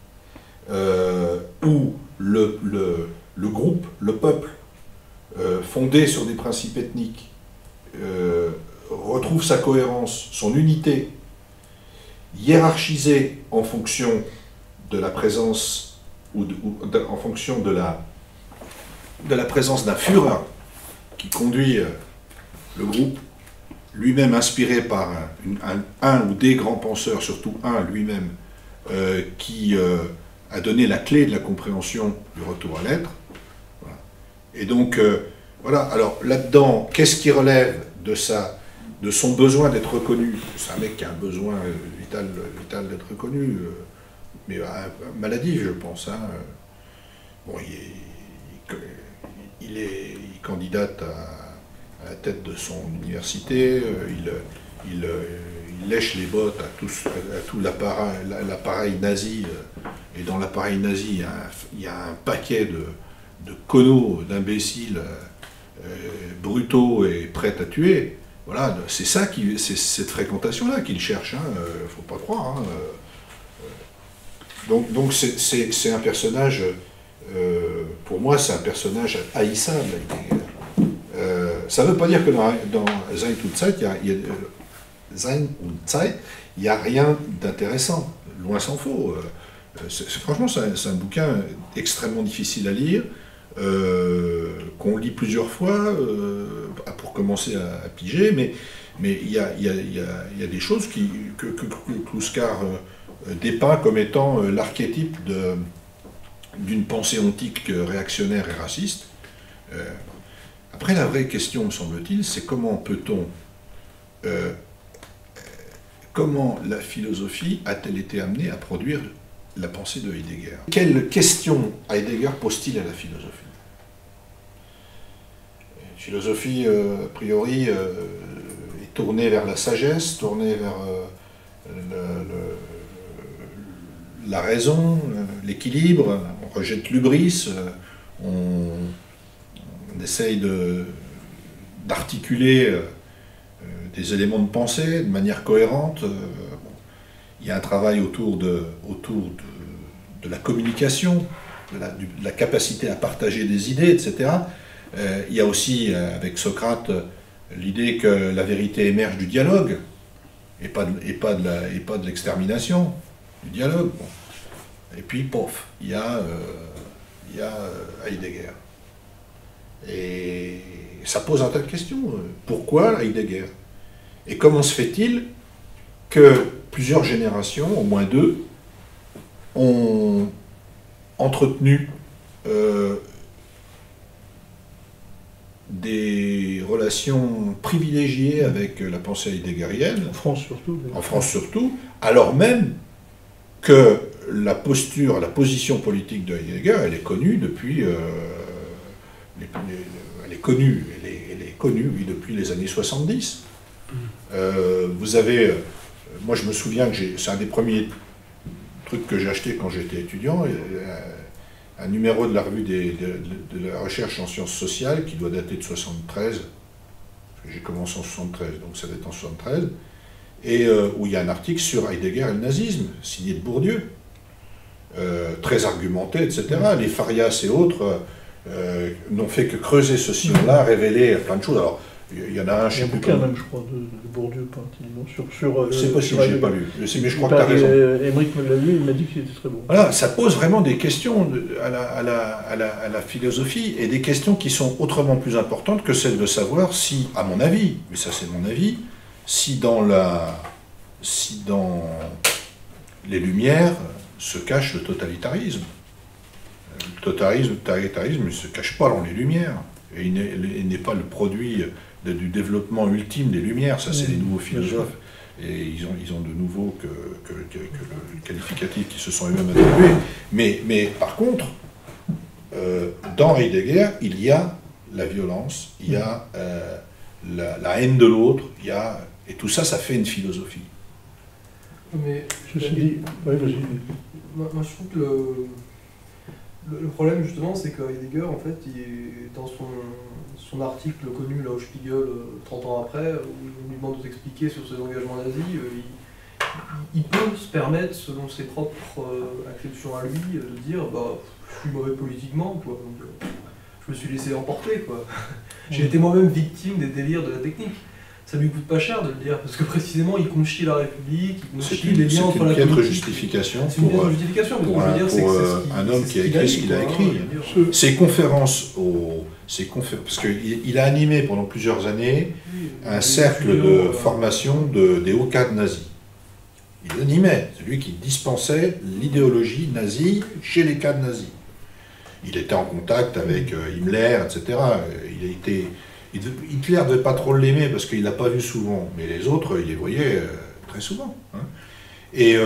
où le groupe, le peuple, fondé sur des principes ethniques, retrouve sa cohérence, son unité, hiérarchisée en fonction de la présence, en fonction de la présence d'un Führer qui conduit le groupe, lui-même inspiré par un ou des grands penseurs, surtout un lui-même, qui a donné la clé de la compréhension du retour à l'être. Voilà. Et donc, voilà, alors là-dedans, qu'est-ce qui relève de son besoin d'être reconnu? C'est un mec qui a un besoin vital d'être reconnu, mais maladif, je pense. Hein. Bon, il candidate à la tête de son université, il lèche les bottes à tout l'appareil nazi, et dans l'appareil nazi, il y a un paquet de conneaux, d'imbéciles, brutaux et prêts à tuer. Voilà, c'est cette fréquentation-là qu'il cherche, hein, faut pas croire. Hein. Donc c'est un personnage, pour moi, c'est un personnage haïssable. Ça ne veut pas dire que dans Sein und Zeit, il n'y a rien d'intéressant, loin s'en faut. Franchement, c'est un bouquin extrêmement difficile à lire, qu'on lit plusieurs fois pour commencer à piger, mais il y a des choses que Kluskar dépeint comme étant l'archétype d'une pensée ontique réactionnaire et raciste. Après, la vraie question, me semble-t-il, c'est comment peut-on comment la philosophie a-t-elle été amenée à produire la pensée de Heidegger? Quelle question Heidegger pose-t-il à la philosophie? La philosophie, a priori, est tournée vers la sagesse, tournée vers la raison, l'équilibre, on rejette l'hubris, on essaye d'articuler des éléments de pensée de manière cohérente. Il y a un travail autour de la communication, de la capacité à partager des idées, etc. Il y a aussi, avec Socrate, l'idée que la vérité émerge du dialogue, et pas de l'extermination, du dialogue. Bon. Et puis, pof, il y a Heidegger. Et ça pose un tas de questions. Pourquoi Heidegger? Et comment se fait-il que plusieurs générations, au moins 2, ont entretenu des relations privilégiées avec la pensée heideggerienne, En France surtout. en France surtout, alors même que la position politique de Heidegger, elle est connue depuis, oui, depuis les années 70. Vous avez, moi je me souviens que c'est un des premiers trucs que j'ai acheté quand j'étais étudiant, un numéro de la revue de la recherche en sciences sociales qui doit dater de 73, parce que j'ai commencé en 73, donc ça date en 73, et où il y a un article sur Heidegger et le nazisme, signé de Bourdieu, très argumenté, etc. Les Farias et autres n'ont fait que creuser ce sillon-là, révéler plein de choses. Alors, il y en a un, je Il y a sais un plus bouquin comment. même, je crois, de Bourdieu, sur C'est possible, je n'ai pas lu, mais je crois que tu as raison. Émeric me l'a lu, il m'a dit qu'il était très bon. Voilà, ça pose vraiment des questions à la philosophie, et des questions qui sont autrement plus importantes que celles de savoir si, à mon avis, mais ça c'est mon avis, si dans les Lumières se cache le totalitarisme. Le totalitarisme ne se cache pas dans les Lumières, et il n'est pas le produit du développement ultime des Lumières. Ça, c'est les nouveaux philosophes, et ils ont de nouveau que le qualificatif qui se sont eux-mêmes attribués. Mais par contre, dans Heidegger, il y a la violence, il y a la haine de l'autre, et tout ça, ça fait une philosophie. Mais Ceci dit, oui, vas-y. moi, je trouve que le problème justement, c'est que Heidegger, en fait, dans son article connu là au Spiegel 30 ans après, où on lui demande de s'expliquer sur ses engagements nazis, il peut se permettre, selon ses propres acceptions à lui, de dire bah, je suis mauvais politiquement, quoi. Donc, je me suis laissé emporter, quoi. J'ai été moi-même victime des délires de la technique. Ça lui coûte pas cher de le dire, parce que précisément il conchit la République, il conchit les liens entre la politique. C'est une piètre justification pour un homme qui a écrit ce qu'il a écrit. Ses conférences, parce qu'il a animé pendant plusieurs années un cercle de formation des hauts cadres nazis. Il animait, c'est lui qui dispensait l'idéologie nazie chez les cadres nazis. Il était en contact avec Himmler, etc. Hitler ne devait pas trop l'aimer parce qu'il ne l'a pas vu souvent, mais les autres, il les voyait très souvent. Hein. Et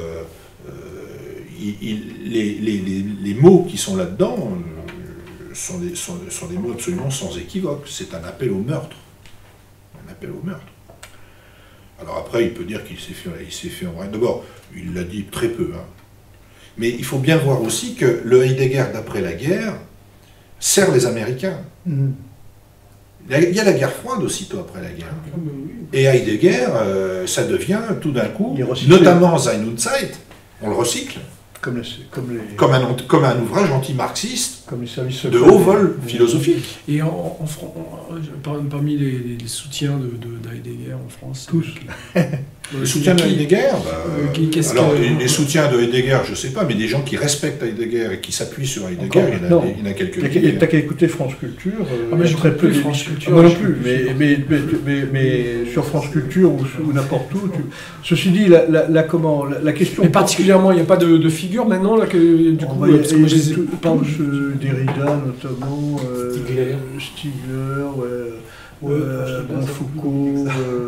les mots qui sont là-dedans sont des mots absolument sans équivoque. C'est un appel au meurtre. Un appel au meurtre. Alors après, il peut dire qu'il s'est fait en vrai. D'abord, il l'a dit très peu. Hein. Mais il faut bien voir aussi que le Heidegger d'après la guerre sert les Américains. Il y a la guerre froide aussitôt après la guerre. Et Heidegger, ça devient tout d'un coup, notamment Sein und Zeit, on le recycle, comme un ouvrage anti-marxiste comme les services de haut vol philosophique. Et parmi les soutiens de Heidegger en France, tous. Les soutiens de Heidegger, les soutiens de Heidegger, je ne sais pas, mais des gens qui respectent Heidegger et qui s'appuient sur Heidegger, il y en a quelques-uns. T'as qu'à écouter France Culture, j'ai très peu France Culture. Moi non plus, mais sur France Culture ou n'importe où. Ceci dit, la question. Mais particulièrement, il n'y a pas de figure maintenant là, du coup, parce que moi je les ai tous, Derrida notamment, Stigler, Foucault,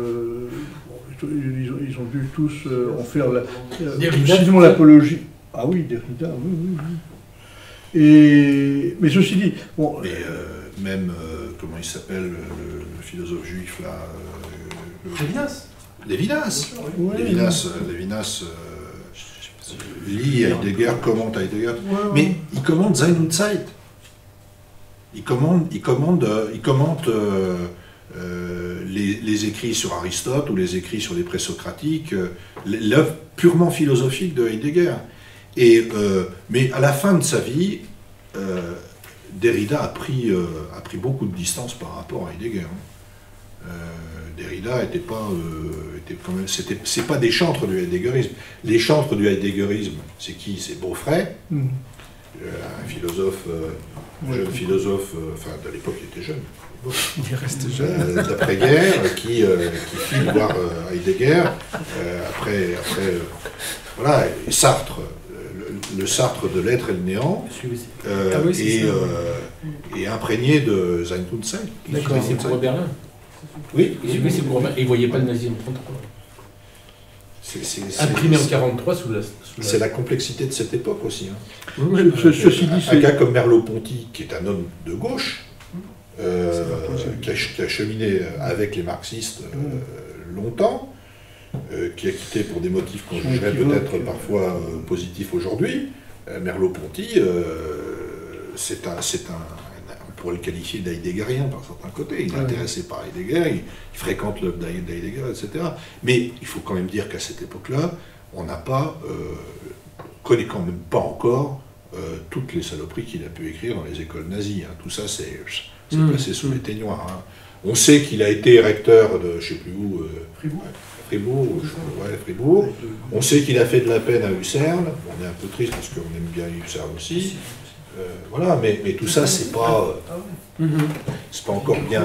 ils ont dû tous en faire Derrida, sinon l'apologie. Ah oui, Derrida, oui. Mais ceci dit, bon, Mais même, comment il s'appelle, le philosophe juif là Lévinas. Lévinas. ouais, Lévinas lit Heidegger, commente Heidegger, ouais. mais il commente Sein und Zeit. Il commente les écrits sur Aristote ou les écrits sur les présocratiques, l'œuvre purement philosophique de Heidegger. Mais à la fin de sa vie, Derrida a pris beaucoup de distance par rapport à Heidegger. Derrida était quand même, c'est pas des chantres du heideggerisme. Les chantres du heideggerisme, c'est qui? C'est Beaufray, un philosophe, jeune philosophe, enfin de l'époque il était jeune. Il reste jeune. D'après-guerre, qui file voir Heidegger. Voilà, et Sartre, le Sartre de l'être et le néant, et imprégné de Sein und Zeit. D'accord, c'est pour Berlin. Oui, C'est pour Berlin. Et il ne voyait pas le nazisme en 1933. Imprimé en 1943 sous la... C'est la complexité de cette époque aussi. Hein. Ceci dit, Un gars comme Merleau-Ponty, qui est un homme de gauche, qui a cheminé avec les marxistes longtemps, qui a quitté pour des motifs qu'on jugerait peut-être parfois positifs aujourd'hui. Merleau-Ponty, on pourrait le qualifier d'heideggerien par certains côtés. Il est intéressé par Heidegger, il fréquente l'œuvre d'Heidegger, etc. Mais il faut quand même dire qu'à cette époque-là, on connaît quand même pas encore toutes les saloperies qu'il a pu écrire dans les écoles nazies. Hein. Tout ça, c'est passé sous les teignoirs. Hein. On sait qu'il a été recteur de, je ne sais plus où, Fribourg. On sait qu'il a fait de la peine à Husserl. On est un peu triste parce qu'on aime bien Husserl aussi. Voilà, mais tout ça, c'est pas encore bien.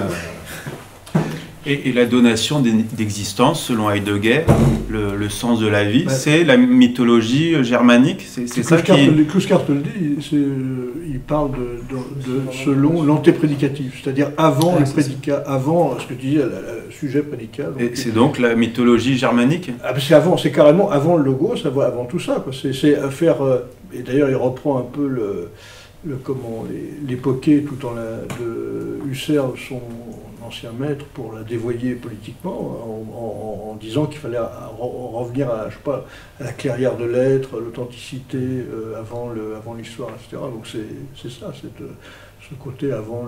Et la donation d'existence, selon Heidegger, le sens de la vie, c'est la mythologie germanique. C'est ça qui... Kluskart le dit, il parle selon l'antéprédicatif, c'est-à-dire avant le prédicat, avant ce que tu dis, le sujet prédicat. Et c'est donc la mythologie germanique? C'est carrément avant le logos, avant tout ça. C'est faire. Et d'ailleurs, il reprend un peu l'époquer tout de Husserl, son ancien maître, pour la dévoyer politiquement, en disant qu'il fallait revenir à la clairière de l'être, l'authenticité avant l'histoire, etc. Donc c'est ça, ce côté avant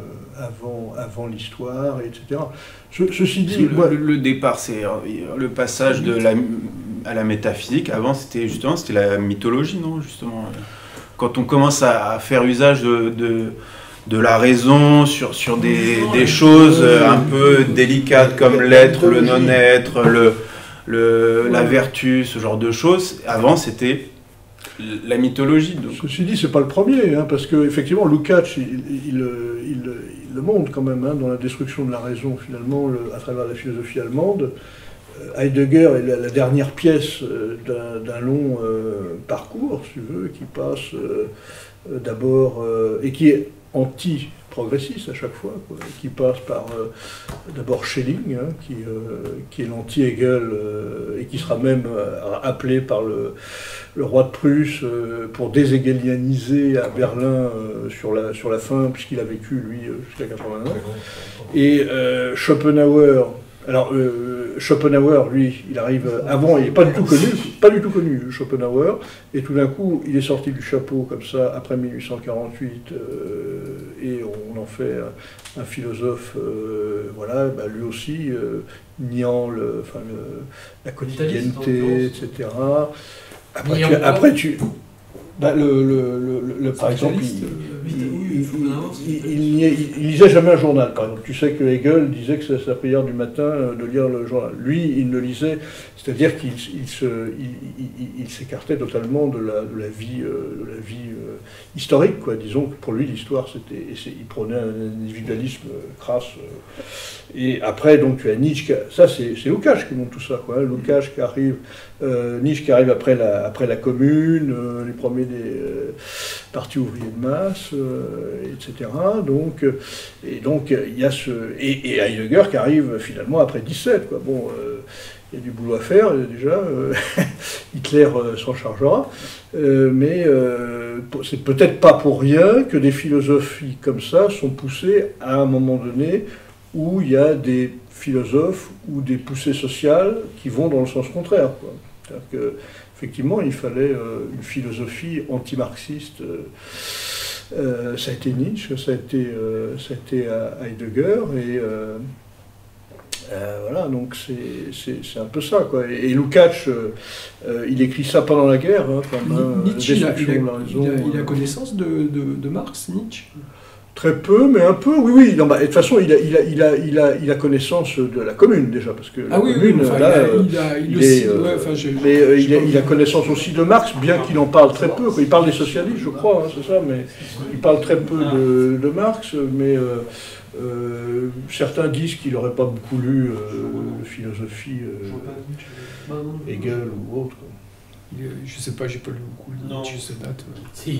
l'histoire, etc. Ceci dit, le départ, c'est le passage à la métaphysique. Avant, c'était la mythologie, non, justement. Quand on commence à faire usage de la raison sur des choses un peu délicates comme l'être, le non-être, la vertu, ce genre de choses, avant c'était la mythologie. Donc. Ceci dit, c'est pas le premier, hein, parce qu'effectivement, Lukács, il le montre quand même, hein, dans la destruction de la raison, finalement, à travers la philosophie allemande. Heidegger est la dernière pièce d'un long parcours, si tu veux, qui passe d'abord, et qui est anti-progressiste à chaque fois, quoi, qui passe par d'abord Schelling, hein, qui est l'anti-Hegel, et qui sera même appelé par le roi de Prusse pour déshegelianiser à Berlin sur la fin, puisqu'il a vécu, lui, jusqu'à 89. Et Schopenhauer. Alors, Schopenhauer, lui, il arrive avant, il n'est pas du tout connu, Schopenhauer, et tout d'un coup, il est sorti du chapeau comme ça, après 1848, et on en fait un philosophe, lui aussi, niant la quotidienneté, etc. Après, par exemple, il lisait jamais un journal, par exemple. Tu sais que Hegel disait que c'est sa prière du matin de lire le journal. Lui, il ne lisait, c'est-à-dire qu'il s'écartait totalement de la vie historique, quoi. Disons que pour lui, l'histoire, il prenait un individualisme crasse. Et après, donc, tu as Nietzsche, ça c'est Lukács qui montre tout ça, quoi. Lukács qui arrive, Nietzsche qui arrive après la Commune, les premiers Parti ouvrier de masse, etc. Donc, il y a et Heidegger qui arrive finalement après 17, quoi. Bon, il y a du boulot à faire déjà, Hitler s'en chargera, mais c'est peut-être pas pour rien que des philosophies comme ça sont poussées à un moment donné où il y a des philosophes ou des poussées sociales qui vont dans le sens contraire, quoi. C'est-à-dire qu'effectivement, il fallait une philosophie anti-marxiste. Ça a été Nietzsche, ça a été Heidegger, et voilà, donc c'est un peu ça, quoi. Et Lukács, il écrit ça pendant la guerre, hein, Nietzsche, il a connaissance de Marx, Nietzsche? Très peu, mais un peu, oui, oui. Non, bah, de toute façon, il a connaissance de la commune, déjà, parce que la commune, il a connaissance aussi de Marx, bien qu'il en parle très peu. Il parle des socialistes, je crois, hein, c'est ça, mais il parle très peu de Marx, mais certains disent qu'il n'aurait pas beaucoup lu philosophie Hegel ou autre. Je sais pas, j'ai pas lu beaucoup Nietzsche, cette date. Si,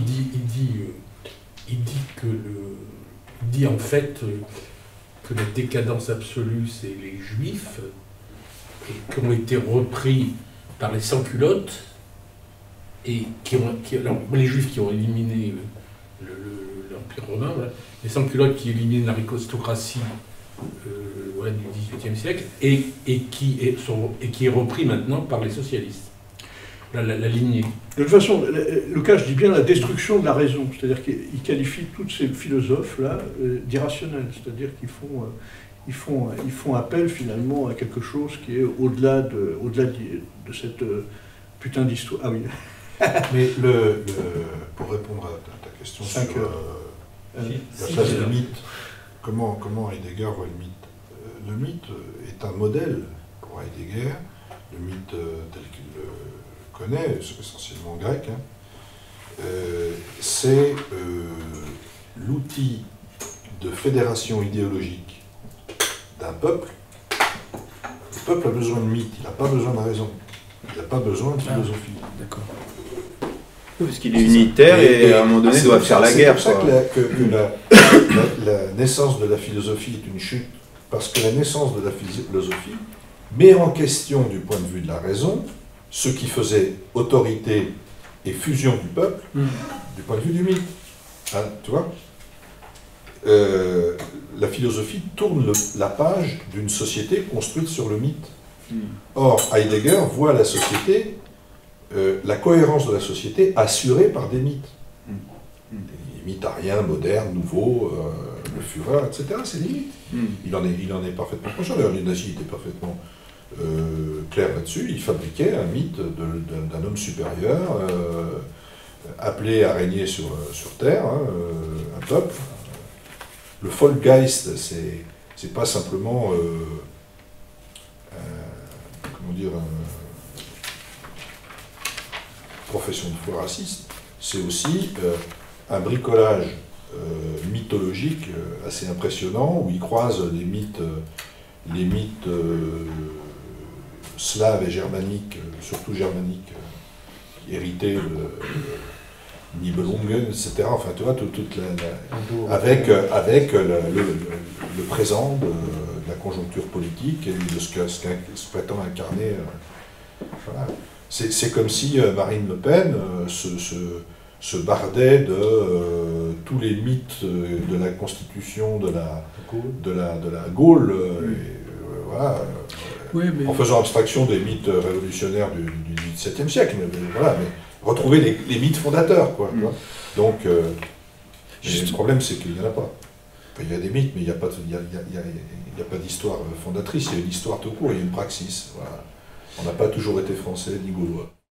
il dit en fait que la décadence absolue, c'est les Juifs, et qui ont été repris par les sans-culottes, et alors, les Juifs qui ont éliminé l'Empire romain, voilà, les sans-culottes qui éliminent l'aristocratie du XVIIIe siècle, et qui est repris maintenant par les socialistes. La lignée. De toute façon, Lukács dit bien la destruction de la raison, c'est-à-dire qu'il qualifie tous ces philosophes-là d'irrationnels, c'est-à-dire qu'ils font appel finalement à quelque chose qui est au-delà de cette putain d'histoire. Ah oui. Mais pour répondre à ta question sur la place du mythe, comment Heidegger voit le mythe? Le mythe est un modèle pour Heidegger, le mythe tel qu'il le connaît, essentiellement grec, hein. C'est l'outil de fédération idéologique d'un peuple. Le peuple a besoin de mythe, il n'a pas besoin de raison, il n'a pas besoin de philosophie. D'accord. Parce qu'il est unitaire et à un moment donné il doit faire la guerre. C'est pour ça que la naissance de la philosophie est une chute, parce que la naissance de la philosophie met en question du point de vue de la raison ce qui faisait autorité et fusion du peuple, du point de vue du mythe. Hein, tu vois, la philosophie tourne la page d'une société construite sur le mythe. Or, Heidegger voit la société, la cohérence de la société assurée par des mythes. Des mythes ariens, modernes, nouveaux, le Führer, etc. C'est des mythes. Il en est parfaitement conscient. D'ailleurs, les nazis étaient parfaitement clair là-dessus. Il fabriquait un mythe d'un homme supérieur appelé à régner sur Terre, hein, un peuple. Le Volksgeist, c'est pas simplement comment dire, profession de foi raciste, c'est aussi un bricolage mythologique assez impressionnant où il croise les mythes slaves et germaniques, surtout germaniques, hérités de Nibelungen, etc. Enfin, tu vois, avec le présent de la conjoncture politique et de ce que prétend incarner. Voilà. C'est comme si Marine Le Pen se bardait de tous les mythes de la constitution de la Gaule. Voilà. Oui, mais... En faisant abstraction des mythes révolutionnaires du XVIIe siècle, mais retrouver les mythes fondateurs, quoi. Donc, le problème, c'est qu'il n'y en a pas. Enfin, il y a des mythes, mais il n'y a pas d'histoire fondatrice, il y a une histoire tout court, il y a une praxis. Voilà. On n'a pas toujours été français ni gaulois.